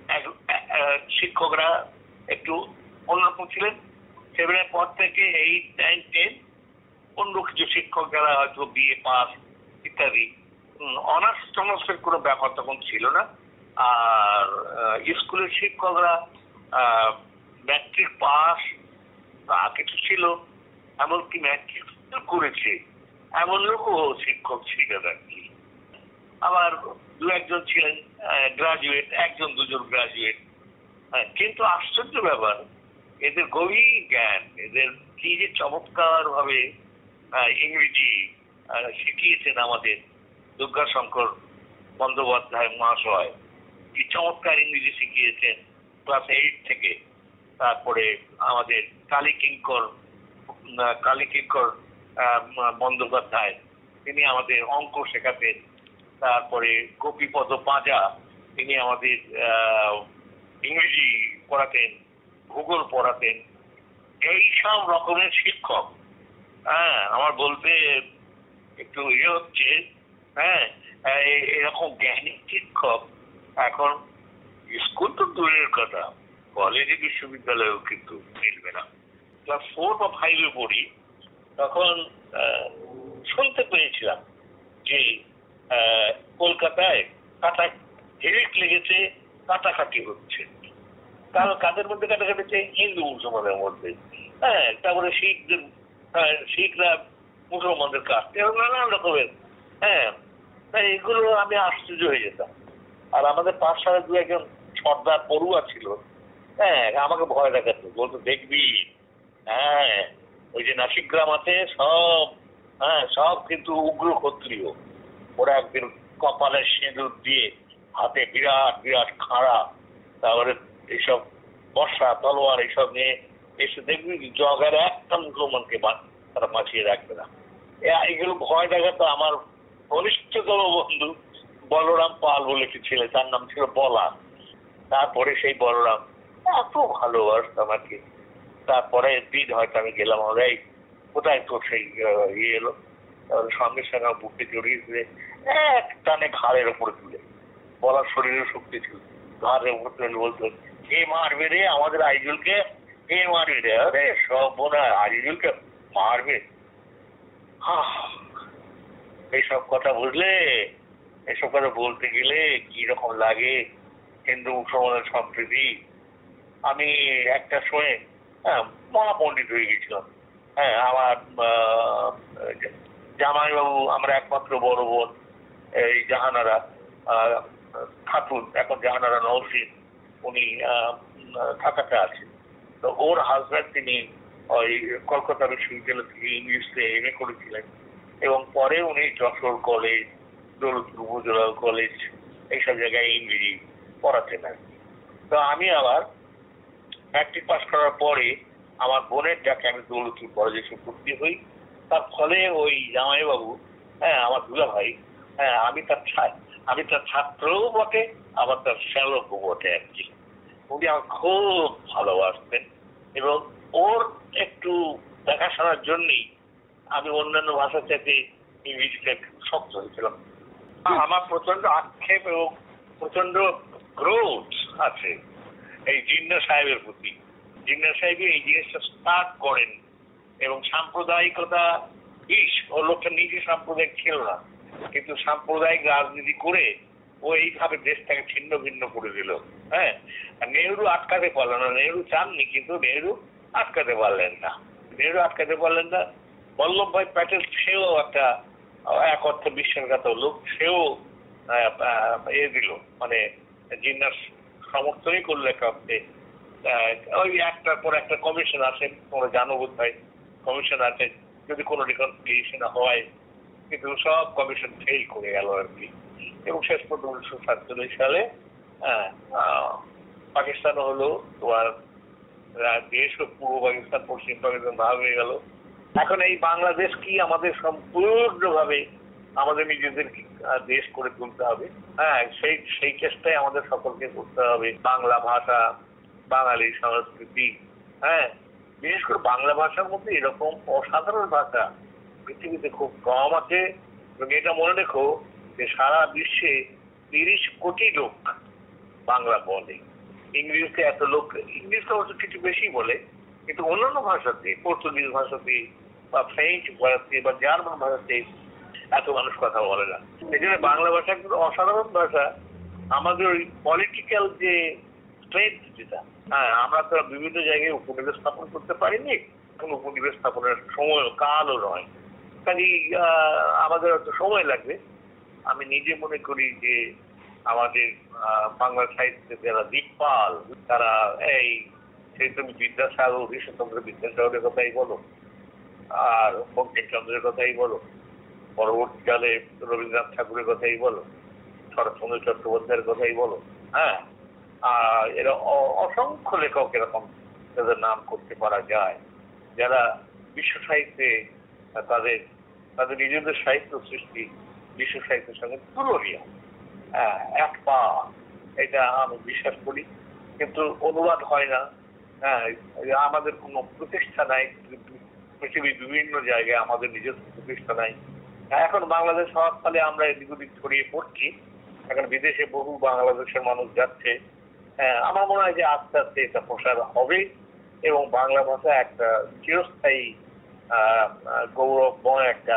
শিক্ষকরা একটু অন্যরকম ছিলেন। সেভেনের পর থেকে এইট নাইন টেন অন্য কিছু শিক্ষক যারা হয়তো বিএ পাস ইত্যাদি, অনার্স টনার্সের কোনো ব্যাপার তখন ছিল না। আর স্কুলের শিক্ষকরা ম্যাট্রিক পাস তা কিছু ছিল, এমনকি ম্যাট্রিক করেছে এমন লোকও শিক্ষক ছিলেন আর কি। আবার দু একজন ছিলেন গ্রাজুয়েট, একজন দুজন গ্রাজুয়েট। কিন্তু আশ্চর্য ব্যাপার, এদের গভীর জ্ঞান, এদের কি যে চমৎকার ভাবে ইংরেজি শিখিয়েছেন আমাদের দুর্গাশঙ্কর বন্দ্যোপাধ্যায় মহাশয়, কি চমৎকার ইংরেজি শিখিয়েছেন ক্লাস এইট থেকে। তারপরে আমাদের কালীকিঙ্কর কালীকিঙ্কর বন্দ্যোপাধ্যায়, তিনি আমাদের অঙ্ক শেখাতেন। তারপরে গোপীপদ পাঁজা, তিনি আমাদের ইংরেজি পড়াতেন, ভূগোল পড়াতেন। এই সব রকমের শিক্ষক, হ্যাঁ আমার বলতে একটু ইয়ে হচ্ছে, হ্যাঁ এরকম জ্ঞানী শিক্ষক এখন স্কুল তো দূরের কথা, কলেজে বিশ্ববিদ্যালয়েও কিন্তু মিলবে না। ক্লাস ফোর বা ফাইভে পড়ি, তখন শুনতে পেয়েছিলাম যে কলকাতায় কাটা হেরেক লেগেছে, কাটাকাটি হচ্ছে। কারণ কাদের মধ্যে কাটাকাটি হচ্ছে? হিন্দু মুসলমানের মধ্যে। হ্যাঁ, তারপরে শিখদের, শিখরা মুসলমানদের কাটতে, নানান রকমের। হ্যাঁ, তাই এগুলো আমি আশ্চর্য হয়ে যেতাম। আর আমাদের পাঠশালায় দু একজন সর্দার পড়ুয়া ছিল, হ্যাঁ আমাকে ভয় দেখাতো, বলতো দেখবি হ্যাঁ ওই যে নাসিক গ্রাম আছে সব, হ্যাঁ সব কিন্তু উগ্র ক্ষত্রিয়, ওরা একদিন কপালে সিঁদুর দিয়ে, হাতে বিরাট বিরাট খাড়া, তারপরে এইসব বর্ষা তলোয়ার এইসব নিয়ে এসে দেখবি জগার একটা মুসলমানকে তারা বাঁচিয়ে রাখবে না। এগুলো ভয় দেখাতো। আমার ঘনিষ্ঠতম বন্ধু বলরাম পাল বলে একটি ছেলে, তার নাম ছিল বলা। তারপরে সেই বলরাম এত ভালোবাসতাম আর কি। তারপরে দিন হয়তো আমি গেলাম, আমরা এই কোথায় তো সেই ইয়ে এলো, সঙ্গে সঙ্গে আমার বুকে জড়িয়ে দিয়ে এক টানে ঘাড়ের উপরে তুলে, বলার শরীরের শক্তি ছিল, ঘাড়ের উপর তুলে বলতো কে মারবে রে আমাদের আইজুলকে, কে মারবে রে, আরে সব বোনা আইজুলকে মারবে। এইসব কথা বুঝলে, এসব কথা বলতে গেলে কি রকম লাগে হিন্দু মুসলমানের সম্প্রীতি। আমি একটা সময় হ্যাঁ মহাপণ্ডিত হয়ে গেছিলাম। হ্যাঁ আমার জামাইবাবু, আমরা একমাত্র বড় বোন এই জাহানারা খাতুন, এখন জাহানারা নওশীন, উনি ঢাকাতে আছেন। তো ওর হাজব্যান্ড তিনি ওই কলকাতা বিশ্ববিদ্যালয় থেকে ইংলিশে এম এ করেছিলেন এবং পরে উনি যশোর কলেজ, দৌলতপুর উপজেলা কলেজ এইসব জায়গায় ইংরেজি পড়াতেন আর কি। তো আমি আবার ম্যাট্রিক পাস করার পরে আমার বোনের যাকে আমি দৌলতপুর কলেজে এসে ভর্তি হই, তার ফলে ওই জামাইবাবু, হ্যাঁ আমার দুলা ভাই, হ্যাঁ আমি তার আমি তার ছাত্রও বটে, আবার তার শ্যালকও বটে আর কি। উনি আমার খুব ভালোবাসতেন এবং ওর একটু দেখাশোনার জন্যই আমি অন্যান্য ভাষার চাইতে ইংরেজিতে শক্ত হয়েছিলাম। আমার প্রচন্ড আক্ষেপ এবং প্রচন্ড ক্রোধ আছে এই জিন্না সাহেবের প্রতি। জিন্না সাহেব এই জিনিসটা স্টার্ট করেন এবং সাম্প্রদায়িকতা, ইস ও লোকটা নিজে সাম্প্রদায়িক ছিল না, কিন্তু সাম্প্রদায়িক রাজনীতি করে ও এইভাবে দেশটাকে ছিন্ন ভিন্ন করে দিল। হ্যাঁ, নেহরু আটকাতে পারল না, নেহরু চাননি কিন্তু নেহরু আটকাতে পারলেন না, নেহরু আটকাতে পারলেন না। বল্লভভাই প্যাটেল সেও একটা এক অর্থ বিশ্বাসঘাত লোক, সেও এ দিল মানে জিন্নার সমর্থনই করলো এক অর্থে। ওই একটার পর একটা কমিশন আসে, তোমরা জানো বোধ হয় কমিশন আছে, যদি কোনো রিকনসিলিয়েশন হয়, কিন্তু সব কমিশন ফেল করে গেল আর কি। এবং শেষ পর্যন্ত উনিশশো সাতচল্লিশ সালে হ্যাঁ পাকিস্তান হলো, তোমার দেশ পূর্ব পাকিস্তান পশ্চিম পাকিস্তান ভাগ হয়ে গেল। এখন এই বাংলাদেশ কি আমাদের সম্পূর্ণভাবে আমাদের নিজেদের দেশ করে তুলতে হবে। হ্যাঁ, সেই সেই চেষ্টায় আমাদের সকলকে করতে হবে। বাংলা ভাষা, বাঙালি সংস্কৃতি, হ্যাঁ বিশেষ করে বাংলা ভাষার মধ্যে এরকম অসাধারণ ভাষা পৃথিবীতে খুব কম আছে। এবং এটা মনে রেখো যে সারা বিশ্বে তিরিশ কোটি লোক বাংলা বলে। ইংরেজিতে এত লোক, ইংলিশটা অবশ্য কিছু বেশি বলে, কিন্তু অন্যান্য ভাষাতে, পর্তুগিজ ভাষাতে বা ফ্রেঞ্চ ভাষাতে বা জার্মান ভাষাতে এত মানুষ কথা বলে না। এই জন্য বাংলা ভাষা কিন্তু অসাধারণ ভাষা। আমাদের ওই পলিটিক্যাল যে স্ট্রেংথ যেটা, হ্যাঁ আমরা তো বিভিন্ন জায়গায় উপনিবেশ স্থাপন করতে পারিনি, এখন উপনিবেশ স্থাপনের সময় কালও নয়, কাজেই আমাদের হয়তো সময় লাগবে। আমি নিজে মনে করি যে আমাদের বাংলা সাহিত্যে যারা দিকপাল, তারা এই সেই তুমি বিদ্যাসাগর, ঈশ্বরচন্দ্র বিদ্যাসাগরের কথাই বলো আর বঙ্কিমচন্দ্রের কথাই বলো, পরবর্তীকালে রবীন্দ্রনাথ ঠাকুরের কথাই বলো, শরৎচন্দ্র চট্টোপাধ্যায়ের কথাই বলো, হ্যাঁ আর এরা অসংখ্য লেখক এরকম তাদের নাম করতে পারা যায়, যারা বিশ্ব সাহিত্যে তাদের তাদের নিজেদের সাহিত্য সৃষ্টি বিশ্ব সাহিত্যের সঙ্গে তুলনীয়। হ্যাঁ এক পা, এটা আমি বিশ্বাস করি, কিন্তু অনুবাদ হয় না। হ্যাঁ আমাদের কোনো প্রতিষ্ঠা নাই, পৃথিবীর বিভিন্ন জায়গায় আমাদের নিজস্ব প্রতিষ্ঠা নাই। এখন বাংলাদেশ হওয়ার ফলে আমরা এদিক ওদিক ছড়িয়ে পড়ছি, এখন বিদেশে বহু বাংলাদেশের মানুষ যাচ্ছে। হ্যাঁ আমার মনে হয় যে আস্তে আস্তে এটা প্রসার হবে এবং বাংলা ভাষা একটা চিরস্থায়ী গৌরবময় একটা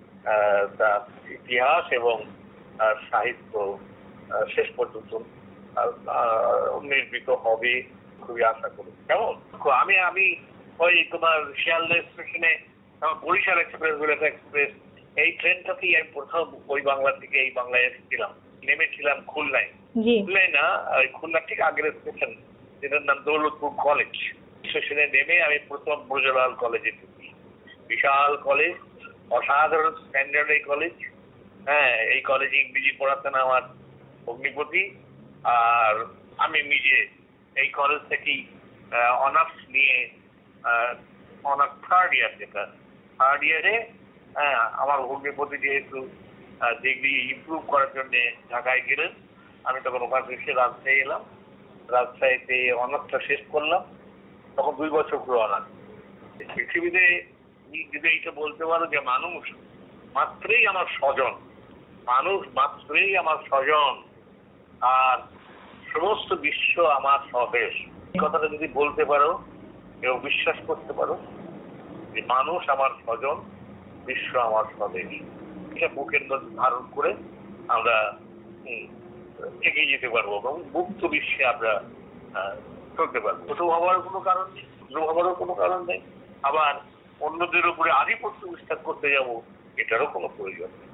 ইতিহাস এবং সাহিত্য শেষ পর্যন্ত নির্মিত হবে খুবই আশা করি। কেমন আমি আমি ওই তোমার শিয়ালদা স্টেশনে বরিশাল এক্সপ্রেস বলে একটা এক্সপ্রেস, এই ট্রেনটাতেই আমি প্রথম ওই বাংলা থেকে এই বাংলায় এসেছিলাম। নেমেছিলাম খুলনায়, খুলনায় না ওই খুলনার ঠিক আগের স্টেশন যেটার নাম দৌলতপুর কলেজ, স্টেশনে নেমে আমি প্রথম ব্রজলাল কলেজে ঢুকি। বিশাল কলেজ, অসাধারণ স্ট্যান্ডার্ড এই কলেজ। হ্যাঁ এই কলেজে ইংরেজি পড়াতেন আমার অগ্নিপতি, আর আমি নিজে এই কলেজ থেকেই অনার্স নিয়ে অনার্স থার্ড ইয়ার, যেটা থার্ড ইয়ারে হ্যাঁ আমার অগ্নিপতি যেহেতু ডিগ্রি ইমপ্রুভ করার জন্য ঢাকায় গেলেন, আমি তখন ওখান থেকে রাজশাহী এলাম। রাজশাহীতে অনার্সটা শেষ করলাম, তখন দুই বছর পুরো অনার্স। পৃথিবীতে যদি এইটা বলতে পারো যে মানুষ মাত্রই আমার স্বজন, মানুষ মাত্রই আমার স্বজন, আর সমস্ত বিশ্ব আমার স্বদেশ, এই কথাটা যদি বলতে পারো এবং বিশ্বাস করতে পারো যে মানুষ আমার স্বজন, বিশ্ব আমার স্বদেশ, এটা বুকের মধ্যে ধারণ করে আমরা এগিয়ে যেতে পারবো এবং মুক্ত বিশ্বে আমরা চলতে পারবো। ছোট ভাবার কোনো কারণ নেই, ছোট ভাবারও কোনো কারণ নেই, আবার অন্যদের উপরে আধিপত্য বিস্তার করতে যাব এটারও কোনো প্রয়োজন নেই।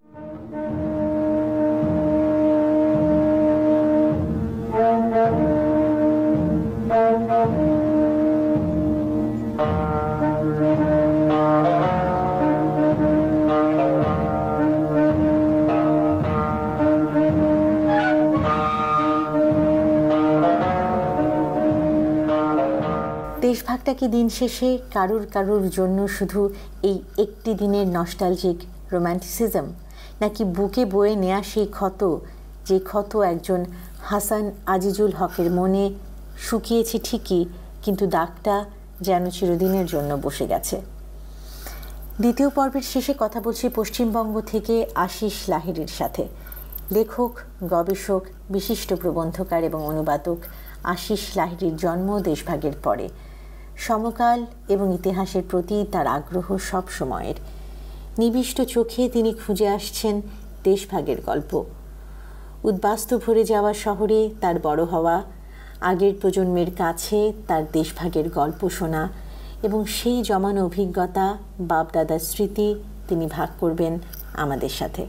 দেশভাগটা কি দিন শেষে কারুর কারুর জন্য শুধু এই একটি দিনের নস্টালজিক রোম্যান্টিসিজম, নাকি বুকে বয়ে নেয়া সেই ক্ষত, যে ক্ষত একজন হাসান আজিজুল হকের মনে শুকিয়েছে ঠিকই, কিন্তু দাগটা যেন চিরদিনের জন্য বসে গেছে? দ্বিতীয় পর্বের শেষে কথা বলছি পশ্চিমবঙ্গ থেকে আশিস লাহিড়ীর সাথে। লেখক, গবেষক, বিশিষ্ট প্রবন্ধকার এবং অনুবাদক আশিস লাহিড়ীর জন্ম দেশভাগের পরে। সমকাল এবং ইতিহাসের প্রতি তার আগ্রহ সব সময়ের। নিবিষ্ট চোখে তিনি খুঁজে আসছেন দেশভাগের গল্প। উদ্বাস্তু ভরে যাওয়া শহরে তার বড় হওয়া, আগের প্রজন্মের কাছে তার দেশভাগের গল্প শোনা এবং সেই জমানো অভিজ্ঞতা, বাপ-দাদার স্মৃতি তিনি ভাগ করবেন আমাদের সাথে।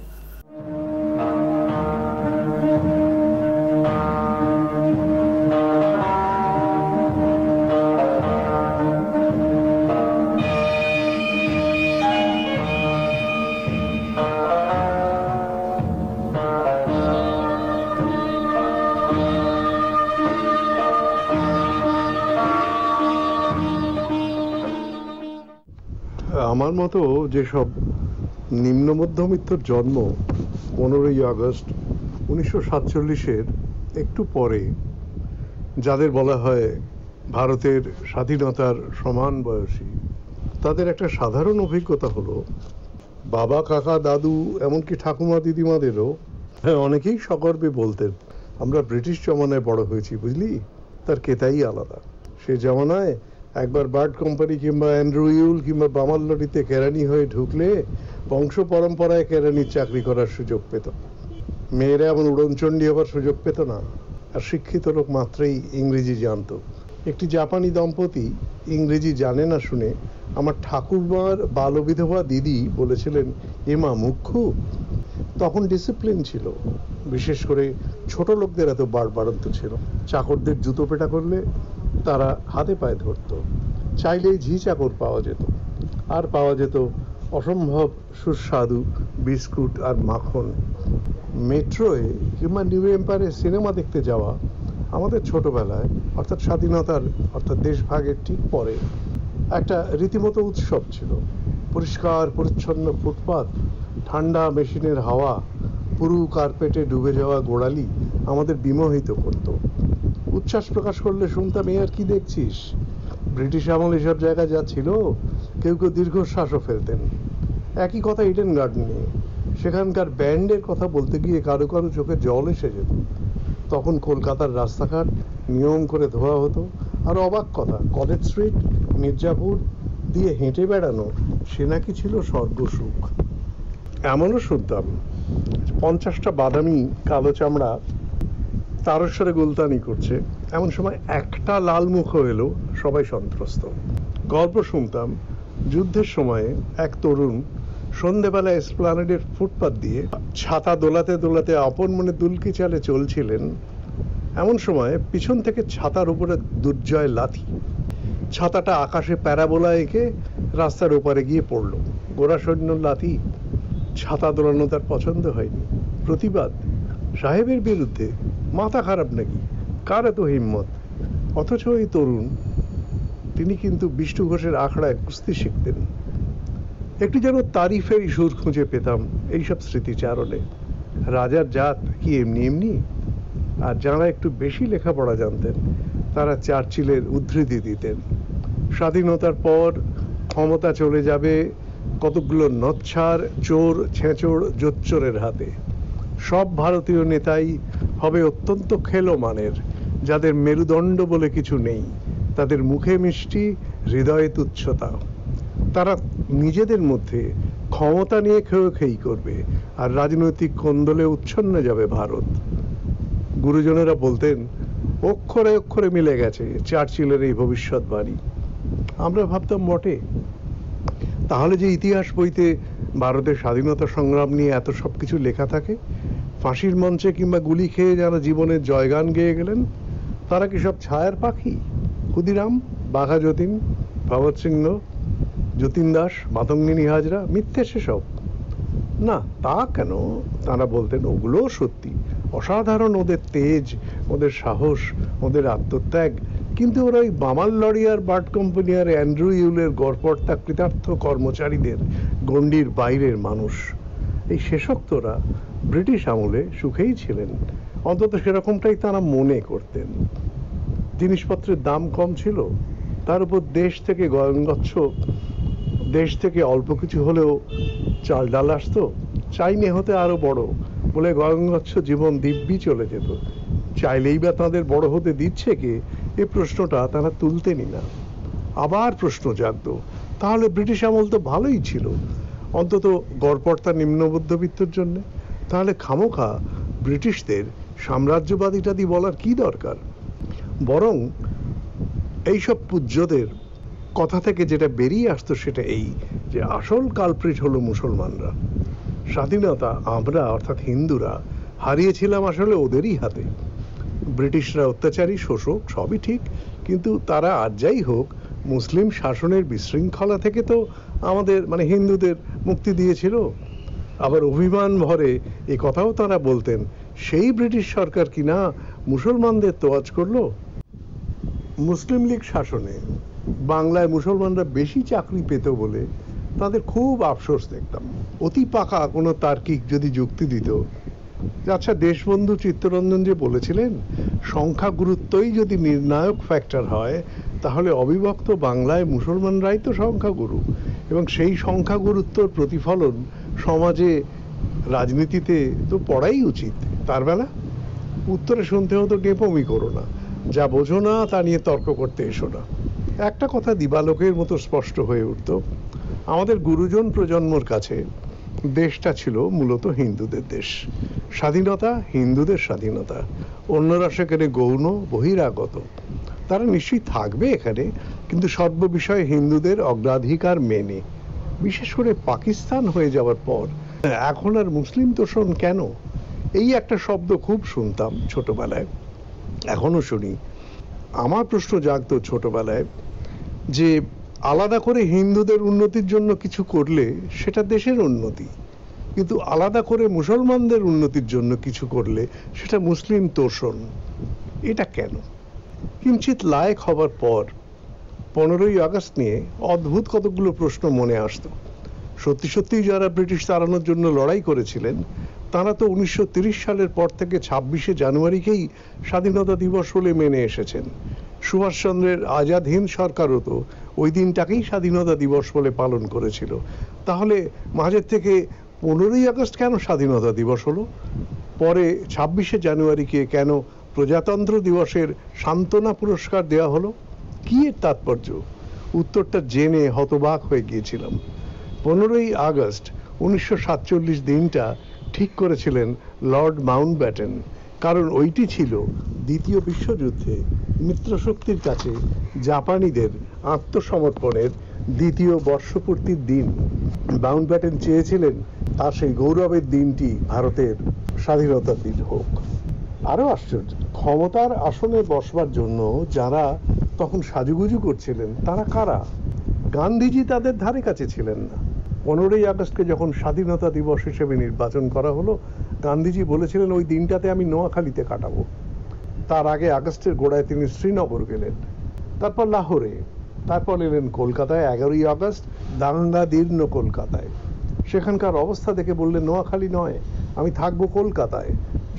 আমার মতো যেসব নিম্ন মধ্যবিত্তর জন্ম পনেরোই আগস্ট উনিশশো সাতচল্লিশের একটু পরে, যাদের বলা হয় ভারতের স্বাধীনতার সমান বয়সী, তাদের একটা সাধারণ অভিজ্ঞতা হলো বাবা, কাকা, দাদু, এমনকি ঠাকুমা দিদিমাদেরও অনেকেই সগর্বে বলতেন, আমরা ব্রিটিশ জমানায় বড় হয়েছি, বুঝলি, তার কেতাই আলাদা। সে জমানায় একবার বার্ড কোম্পানি কিংবা অ্যান্ড্রুইউল কিংবা বামাল্লডিতে কেরানি হয়ে ঢুকলে বংশ পরম্পরায় কেরানির চাকরি করার সুযোগ পেত। মেয়েরা এমন উড়নচণ্ডী হবার সুযোগ পেত না। আর শিক্ষিত লোক মাত্রই ইংরেজি জানত। একটি জাপানি দম্পতি ইংরেজি জানে না শুনে আমার ঠাকুরমার বালবিধবা দিদি বলেছিলেন, এমা মুখ্য। তখন ডিসিপ্লিন ছিল, বিশেষ করে ছোট লোকদের এত বাড়বাড়ন্ত ছিল। চাকরদের জুতো পেটা করলে তারা হাতে পায়ে ধরত। চাইলেই ঝি চাকর পাওয়া যেত, আর পাওয়া যেত অসম্ভব সুস্বাদু বিস্কুট আর মাখন। মেট্রোয়ে কিংবা নিউ এম্পায়ারে সিনেমা দেখতে যাওয়া আমাদের ছোটবেলায়, অর্থাৎ স্বাধীনতার অর্থাৎ দেশভাগের ঠিক পরে, একটা রীতিমতো উৎসব ছিল। পরিষ্কার পরিচ্ছন্ন ফুটপাত, ঠান্ডা মেশিনের হাওয়া, পুরু কার্পেটে ডুবে যাওয়া গোড়ালি আমাদের বিমোহিত করত। উচ্ছ্বাস প্রকাশ করলে শুনতাম, এ আর কি দেখছিস? ব্রিটিশ আমল এসব জায়গায় যা ছিল, কেউ কেউ দীর্ঘশ্বাসও ফেলতেন। একই কথা ইডেন গার্ডেনে, সেখানকার ব্যান্ডের কথা বলতে গিয়ে কারো কারো চোখে জল এসে যেত। তখন কলকাতার রাস্তাঘাট নিয়ম করে ধোয়া হতো। আর অবাক কথা, কলেজ স্ট্রিট, মির্জাপুর দিয়ে হেঁটে বেড়ানো, সে নাকি ছিল স্বর্গসুখ। এমনও শুনতাম, পঞ্চাশটা বাদামি কালো চামড়া তারস্বরে গুলতানি করছে, এমন সময় একটা লাল মুখ এলো, সবাই সন্ত্রস্ত। গল্প শুনতাম, যুদ্ধের সময়ে এক তরুণ সন্ধেবেলা এসপ্লানেডের ফুটপাত দিয়ে ছাতা দোলাতে দোলাতে আপন মনে দুলকি চালে চলছিলেন। এমন সময় পিছন থেকে ছাতার উপরে দুর্জয় লাথি। ছাতাটা আকাশে প্যারাবোলা এঁকে রাস্তার ওপারে গিয়ে পড়ল। গোরা সৈন্য লাথি। ছাতা দোলানো তার পছন্দ হয়নি। প্রতিবাদ, সাহেবের বিরুদ্ধে, মাথা খারাপ নাকি, কার এত হিম্মত? অথচ এই তরুণ, তিনি কিন্তু বিষ্ণু ঘোষের আখড়ায় কুস্তি শিখতেন। একটু যেন তারিফের সুর খুঁজে পেতাম এইসব স্মৃতিচারণে। রাজার জাত কি এমনি এমনি? আর যারা একটু বেশি লেখাপড়া জানতেন তারা চার্চিলের উদ্ধৃতি দিতেন। স্বাধীনতার পর ক্ষমতা চলে যাবে কতগুলো নচ্ছার চোর ছেঁচোড় জোচ্চোরের হাতে। সব ভারতীয় নেতাই হবে অত্যন্ত খেলো মানের, যাদের মেরুদণ্ড বলে কিছু নেই, তাদের মুখে মিষ্টি, হৃদয়ে তুচ্ছতা। তারা নিজেদের মধ্যে ক্ষমতা নিয়ে খেয়েই করবে, আর রাজনৈতিক কোন্দলে উচ্ছন্ন যাবে ভারত। গুরুজনেরা বলতেন অক্ষরে অক্ষরে মিলে গেছে চার্চিলের এই ভবিষ্যৎবাণী। আমরা ভাবতাম বটে, তাহলে যে ইতিহাস বইতে ভারতের স্বাধীনতা সংগ্রাম নিয়ে এত সব কিছু লেখা থাকে, ফাঁসির মঞ্চে কিংবা গুলি খেয়ে যারা জীবনের জয়গান গেয়ে গেলেন, তারা কি সব ছায়ার পাখি? ক্ষুদিরাম, বাঘা যতীন, ভগৎ সিংহ, যতীন দাস, মাতঙ্গিনী হাজরা মিথ্যে সেসব? না, তা কেন? তারা বলতেন ওগুলোও সত্যি, অসাধারণ ওদের তেজ, ওদের সাহস, ওদের আত্মত্যাগ, কিন্তু ওরা ওই বামাল লরি আর বার্ট কোম্পানি আর অ্যান্ড্রু ইউলের গড়পড়তা কৃতার্থ কর্মচারীদের গণ্ডির বাইরের মানুষ। এই শেষোক্তরা ব্রিটিশ আমলে সুখেই ছিলেন, অন্তত সেরকমটাই তারা মনে করতেন। জিনিসপত্রের দাম কম ছিল, তার উপর দেশ থেকে গয়ঙ্গচ্ছ, দেশ থেকে অল্প কিছু হলেও চাল ডাল আসতো, চাইনে হতে আরো বড় বলে গয়ঙ্গচ্ছ জীবন দিব্যি চলে যেত। চাইলেই বা তাদের বড় হতে দিচ্ছে কে, এই প্রশ্নটা তারা তুলতেনই না। আবার প্রশ্ন জাগত, তাহলে ব্রিটিশ আমল তো ভালোই ছিল, অন্তত গড়পড়তা নিম্ন মধ্যবিত্তের জন্য। তাহলে খামোখা ব্রিটিশদের সাম্রাজ্যবাদীটাদি বলার কি দরকার? বরং এইসব পূজ্যদের কথা থেকে যেটা বেরিয়ে আসতো সেটা এই, যে আসল কালপ্রিট হলো মুসলমানরা। স্বাধীনতা আমরা অর্থাৎ হিন্দুরা হারিয়েছিলাম আসলে ওদেরই হাতে। ব্রিটিশরা অত্যাচারী, শোষক, সবই ঠিক, কিন্তু তারা আর যাই হোক মুসলিম শাসনের বিশৃঙ্খলা থেকে তো আমাদের মানে হিন্দুদের মুক্তি দিয়েছিল। আবার অভিমান ভরে এ কথাও তারা বলতেন, সেই ব্রিটিশ সরকার কিনা মুসলমানদের তোয়াজ করলো। মুসলিম লীগ শাসনে বাংলায় মুসলমানরা বেশি চাকরি পেত বলে তাদের খুব আফসোস দেখতাম। অতি পাকা কোনো তার্কিক যদি যুক্তি দিত, আচ্ছা দেশবন্ধু চিত্তরঞ্জন যে বলেছিলেন সংখ্যা গুরুত্বই যদি নির্ণায়ক ফ্যাক্টর হয়, তাহলে অবিভক্ত বাংলায় মুসলমানরাই তো সংখ্যাগুরু, এবং সেই সংখ্যা গুরুত্বর প্রতিফলন সমাজে রাজনীতিতে তো পড়াই উচিত। তার বেলা উত্তরে শুনতে হতো গেপমি করো না, যা বোঝো না তা নিয়ে তর্ক করতে এসো না। একটা কথা দিবালোকের মতো স্পষ্ট হয়ে উঠত, আমাদের গুরুজন প্রজন্মর কাছে দেশটা ছিল মূলত হিন্দুদের দেশ। স্বাধীনতা হিন্দুদের স্বাধীনতা, অন্যরা সেখানে গৌণ বহিরাগত। তারা নিশ্চয়ই থাকবে এখানে, কিন্তু সর্ববিষয়ে হিন্দুদের অগ্রাধিকার মেনে। বিশেষ করে পাকিস্তান হয়ে যাওয়ার পর এখন আর মুসলিম তোষণ কেন, এই একটা শব্দ খুব শুনতাম ছোটবেলায়, এখনো শুনি। আমার প্রশ্ন জাগতো ছোটবেলায় যে আলাদা করে হিন্দুদের উন্নতির জন্য কিছু করলে সেটা দেশের উন্নতি, কিন্তু আলাদা করে মুসলমানদের উন্নতির জন্য কিছু করলে সেটা মুসলিম তোষণ। এটা কেন? কিঞ্চিত লায়ক হবার পর পনেরোই আগস্ট নিয়ে অদ্ভুত কতগুলো প্রশ্ন মনে আসতো। সত্যি সত্যি যারা ব্রিটিশ তাড়ানোর জন্য লড়াই করেছিলেন তারা তো উনিশশো তিরিশ সালের পর থেকে ছাব্বিশে জানুয়ারিকেই স্বাধীনতা দিবস বলে মেনে এসেছেন। সুভাষচন্দ্রের আজাদ হিন্দ সরকারও তো ওই দিনটাকেই স্বাধীনতা দিবস বলে পালন করেছিল। তাহলে মাঝের থেকে পনেরোই আগস্ট কেন স্বাধীনতা দিবস হলো? পরে ছাব্বিশে জানুয়ারিকে কেন প্রজাতন্ত্র দিবসের সান্ত্বনা পুরস্কার দেওয়া হলো? কি এর তাৎপর্য? উত্তরটা জেনে হতবাক হয়ে গিয়েছিলাম। পনেরোই আগস্ট উনিশশো সাতচল্লিশ দিনটা ঠিক করেছিলেন লর্ড মাউন্টব্যাটেন, কারণ ওইটি ছিল দ্বিতীয় বিশ্বযুদ্ধে মিত্রশক্তির কাছে জাপানিদের আত্মসমর্পণের দ্বিতীয় বর্ষপূর্তির দিন। মাউন্টব্যাটেন চেয়েছিলেন তার সেই গৌরবের দিনটি ভারতের স্বাধীনতার দিন হোক। আরো আশ্চর্য, ক্ষমতার আসনে বসবার জন্য যারা তখন সাজুগুজু করছিলেন তারা কারা? গান্ধীজি তাদের ধারে কাছে ছিলেন না। পনেরোই আগস্টকে যখন স্বাধীনতা দিবস হিসেবে নির্বাচন করা হলো, গান্ধীজি বলেছিলেন ওই দিনটাতে আমি নোয়াখালীতে কাটাবো। তার আগে আগস্টের গোড়ায় তিনি শ্রীনগর গেলেন, তারপর লাহোরে, তারপর এলেন কলকাতায় এগারোই আগস্ট দাঙ্গা দীর্ণ কলকাতায়। সেখানকার অবস্থা দেখে বললেন নোয়াখালী নয়, আমি থাকবো কলকাতায়।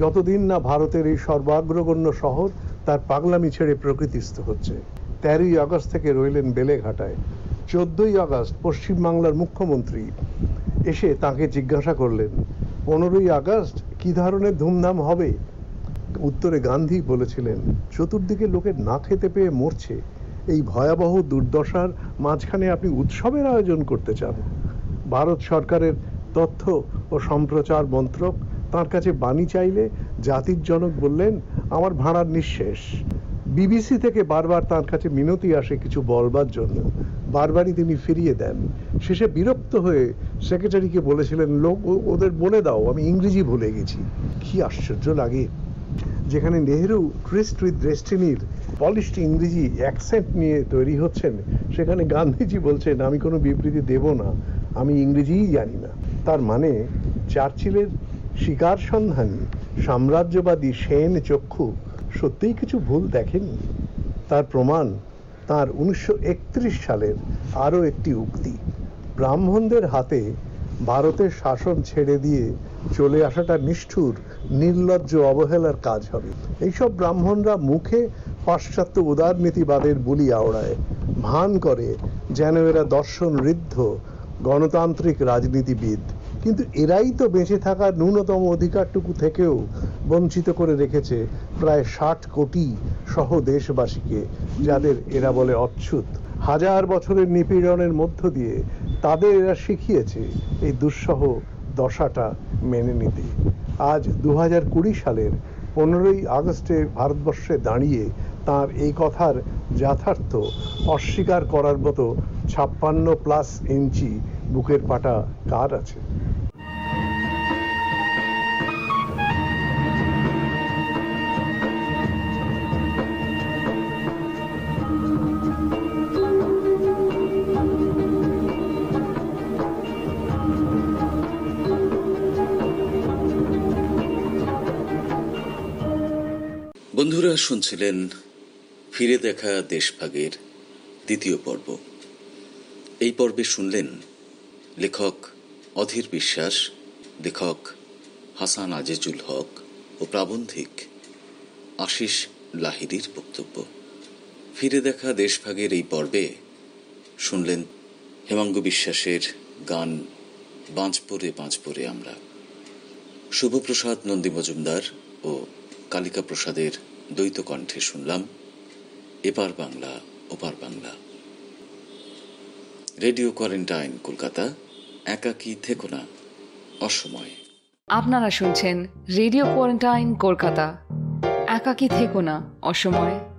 যতদিন না ভারতের এই সর্বাগ্রগণ্য শহর তার পাগলামি ছেড়ে প্রকৃতিস্থ হচ্ছে। তেরোই আগস্ট থেকে রইলেন বেলেঘাটায়। চোদ্দই আগস্ট পশ্চিমবাংলার মুখ্যমন্ত্রী এসে তাকে জিজ্ঞাসা করলেন, পনেরোই আগস্ট কি ধরনের ধুমধাম হবে? উত্তরে গান্ধী বলেছিলেন, চতুর্দিকে লোকে না খেতে পেয়ে মরছে, এই ভয়াবহ দুর্দশার মাঝখানে আপনি উৎসবের আয়োজন করতে চান? ভারত সরকারের তথ্য ও সম্প্রচার মন্ত্রক তার কাছে বাণী চাইলে জাতির জনক বললেন, আমার ভাড়ার নিঃশেষ। বিবিসি থেকে বারবার তার কাছে মিনতি আসে কিছু বলবার জন্য, বারবারই তিনি ফিরিয়ে দেন। শেষে বিরক্ত হয়ে সেক্রেটারিকে বলেছিলেন, লোক ওদের বলে দাও আমি ইংরেজি ভুলে গেছি। কি আশ্চর্য লাগে, যেখানে নেহেরু ট্রিস্ট উইথ ডেস্টিনির পলিশড ইংরেজি অ্যাকসেন্ট নিয়ে তৈরি হচ্ছেন, সেখানে গান্ধীজি বলছেন, আমি কোনো বিবৃতি দেব না, আমি ইংরেজিই জানি না। তার মানে চার্চিলের শিকার সন্ধানী সাম্রাজ্যবাদী সেন চক্ষু সত্যিই কিছু ভুল দেখেনি। তার প্রমাণ তার উনিশশো একত্রিশ সালের আরও একটি উক্তি, ব্রাহ্মণদের হাতে ভারতের শাসন ছেড়ে দিয়ে চলে আসাটা নিষ্ঠুর নির্লজ্জ অবহেলার কাজ হবে। এইসব ব্রাহ্মণরা মুখে পাশ্চাত্য উদারনীতিবাদের বুলি আওড়ায়, ভান করে যেন এরা দর্শন ঋদ্ধ গণতান্ত্রিক রাজনীতিবিদ, কিন্তু এরাই তো বেঁচে থাকার ন্যূনতম অধিকারটুকু থেকেও বঞ্চিত করে রেখেছে প্রায় ষাট কোটি সহ দেশবাসীকে, যাদের এরা বলে অচ্যুত। হাজার বছরের নিপীড়নের মধ্য দিয়ে তাদের এরা শিখিয়েছে এই দুঃসহ দশাটা মেনে নিতে। আজ দু হাজার কুড়ি সালের পনেরোই আগস্টে ভারতবর্ষে দাঁড়িয়ে তার এই কথার যথার্থ অস্বীকার করার মতো ছাপ্পান্ন প্লাস ইঞ্চি বুকের পাটা কার আছে? বন্ধুরা, শুনছিলেন ফিরে দেখা দেশভাগের দ্বিতীয় পর্ব। এই পর্বে শুনলেন লেখক অধীর বিশ্বাস, লেখক হাসান আজিজুল হক ও প্রাবন্ধিক আশিস লাহিড়ীর বক্তব্য। ফিরে দেখা দেশভাগের এই পর্বে শুনলেন হেমাঙ্গ বিশ্বাসের গান বাঁচপরে বাঁচপরে আমরা, শুভপ্রসাদ নন্দী মজুমদার ও কালিকা প্রসাদের দ্বৈত কণ্ঠে শুনলাম এপার বাংলা ওপার বাংলা। রেডিও কোয়ারেন্টাইন কলকাতা, একাকী থেকো না অসময়ে। আপনারা শুনছেন রেডিও কোয়ারেন্টাইন কলকাতা, একাকী থেকো না অসময়ে।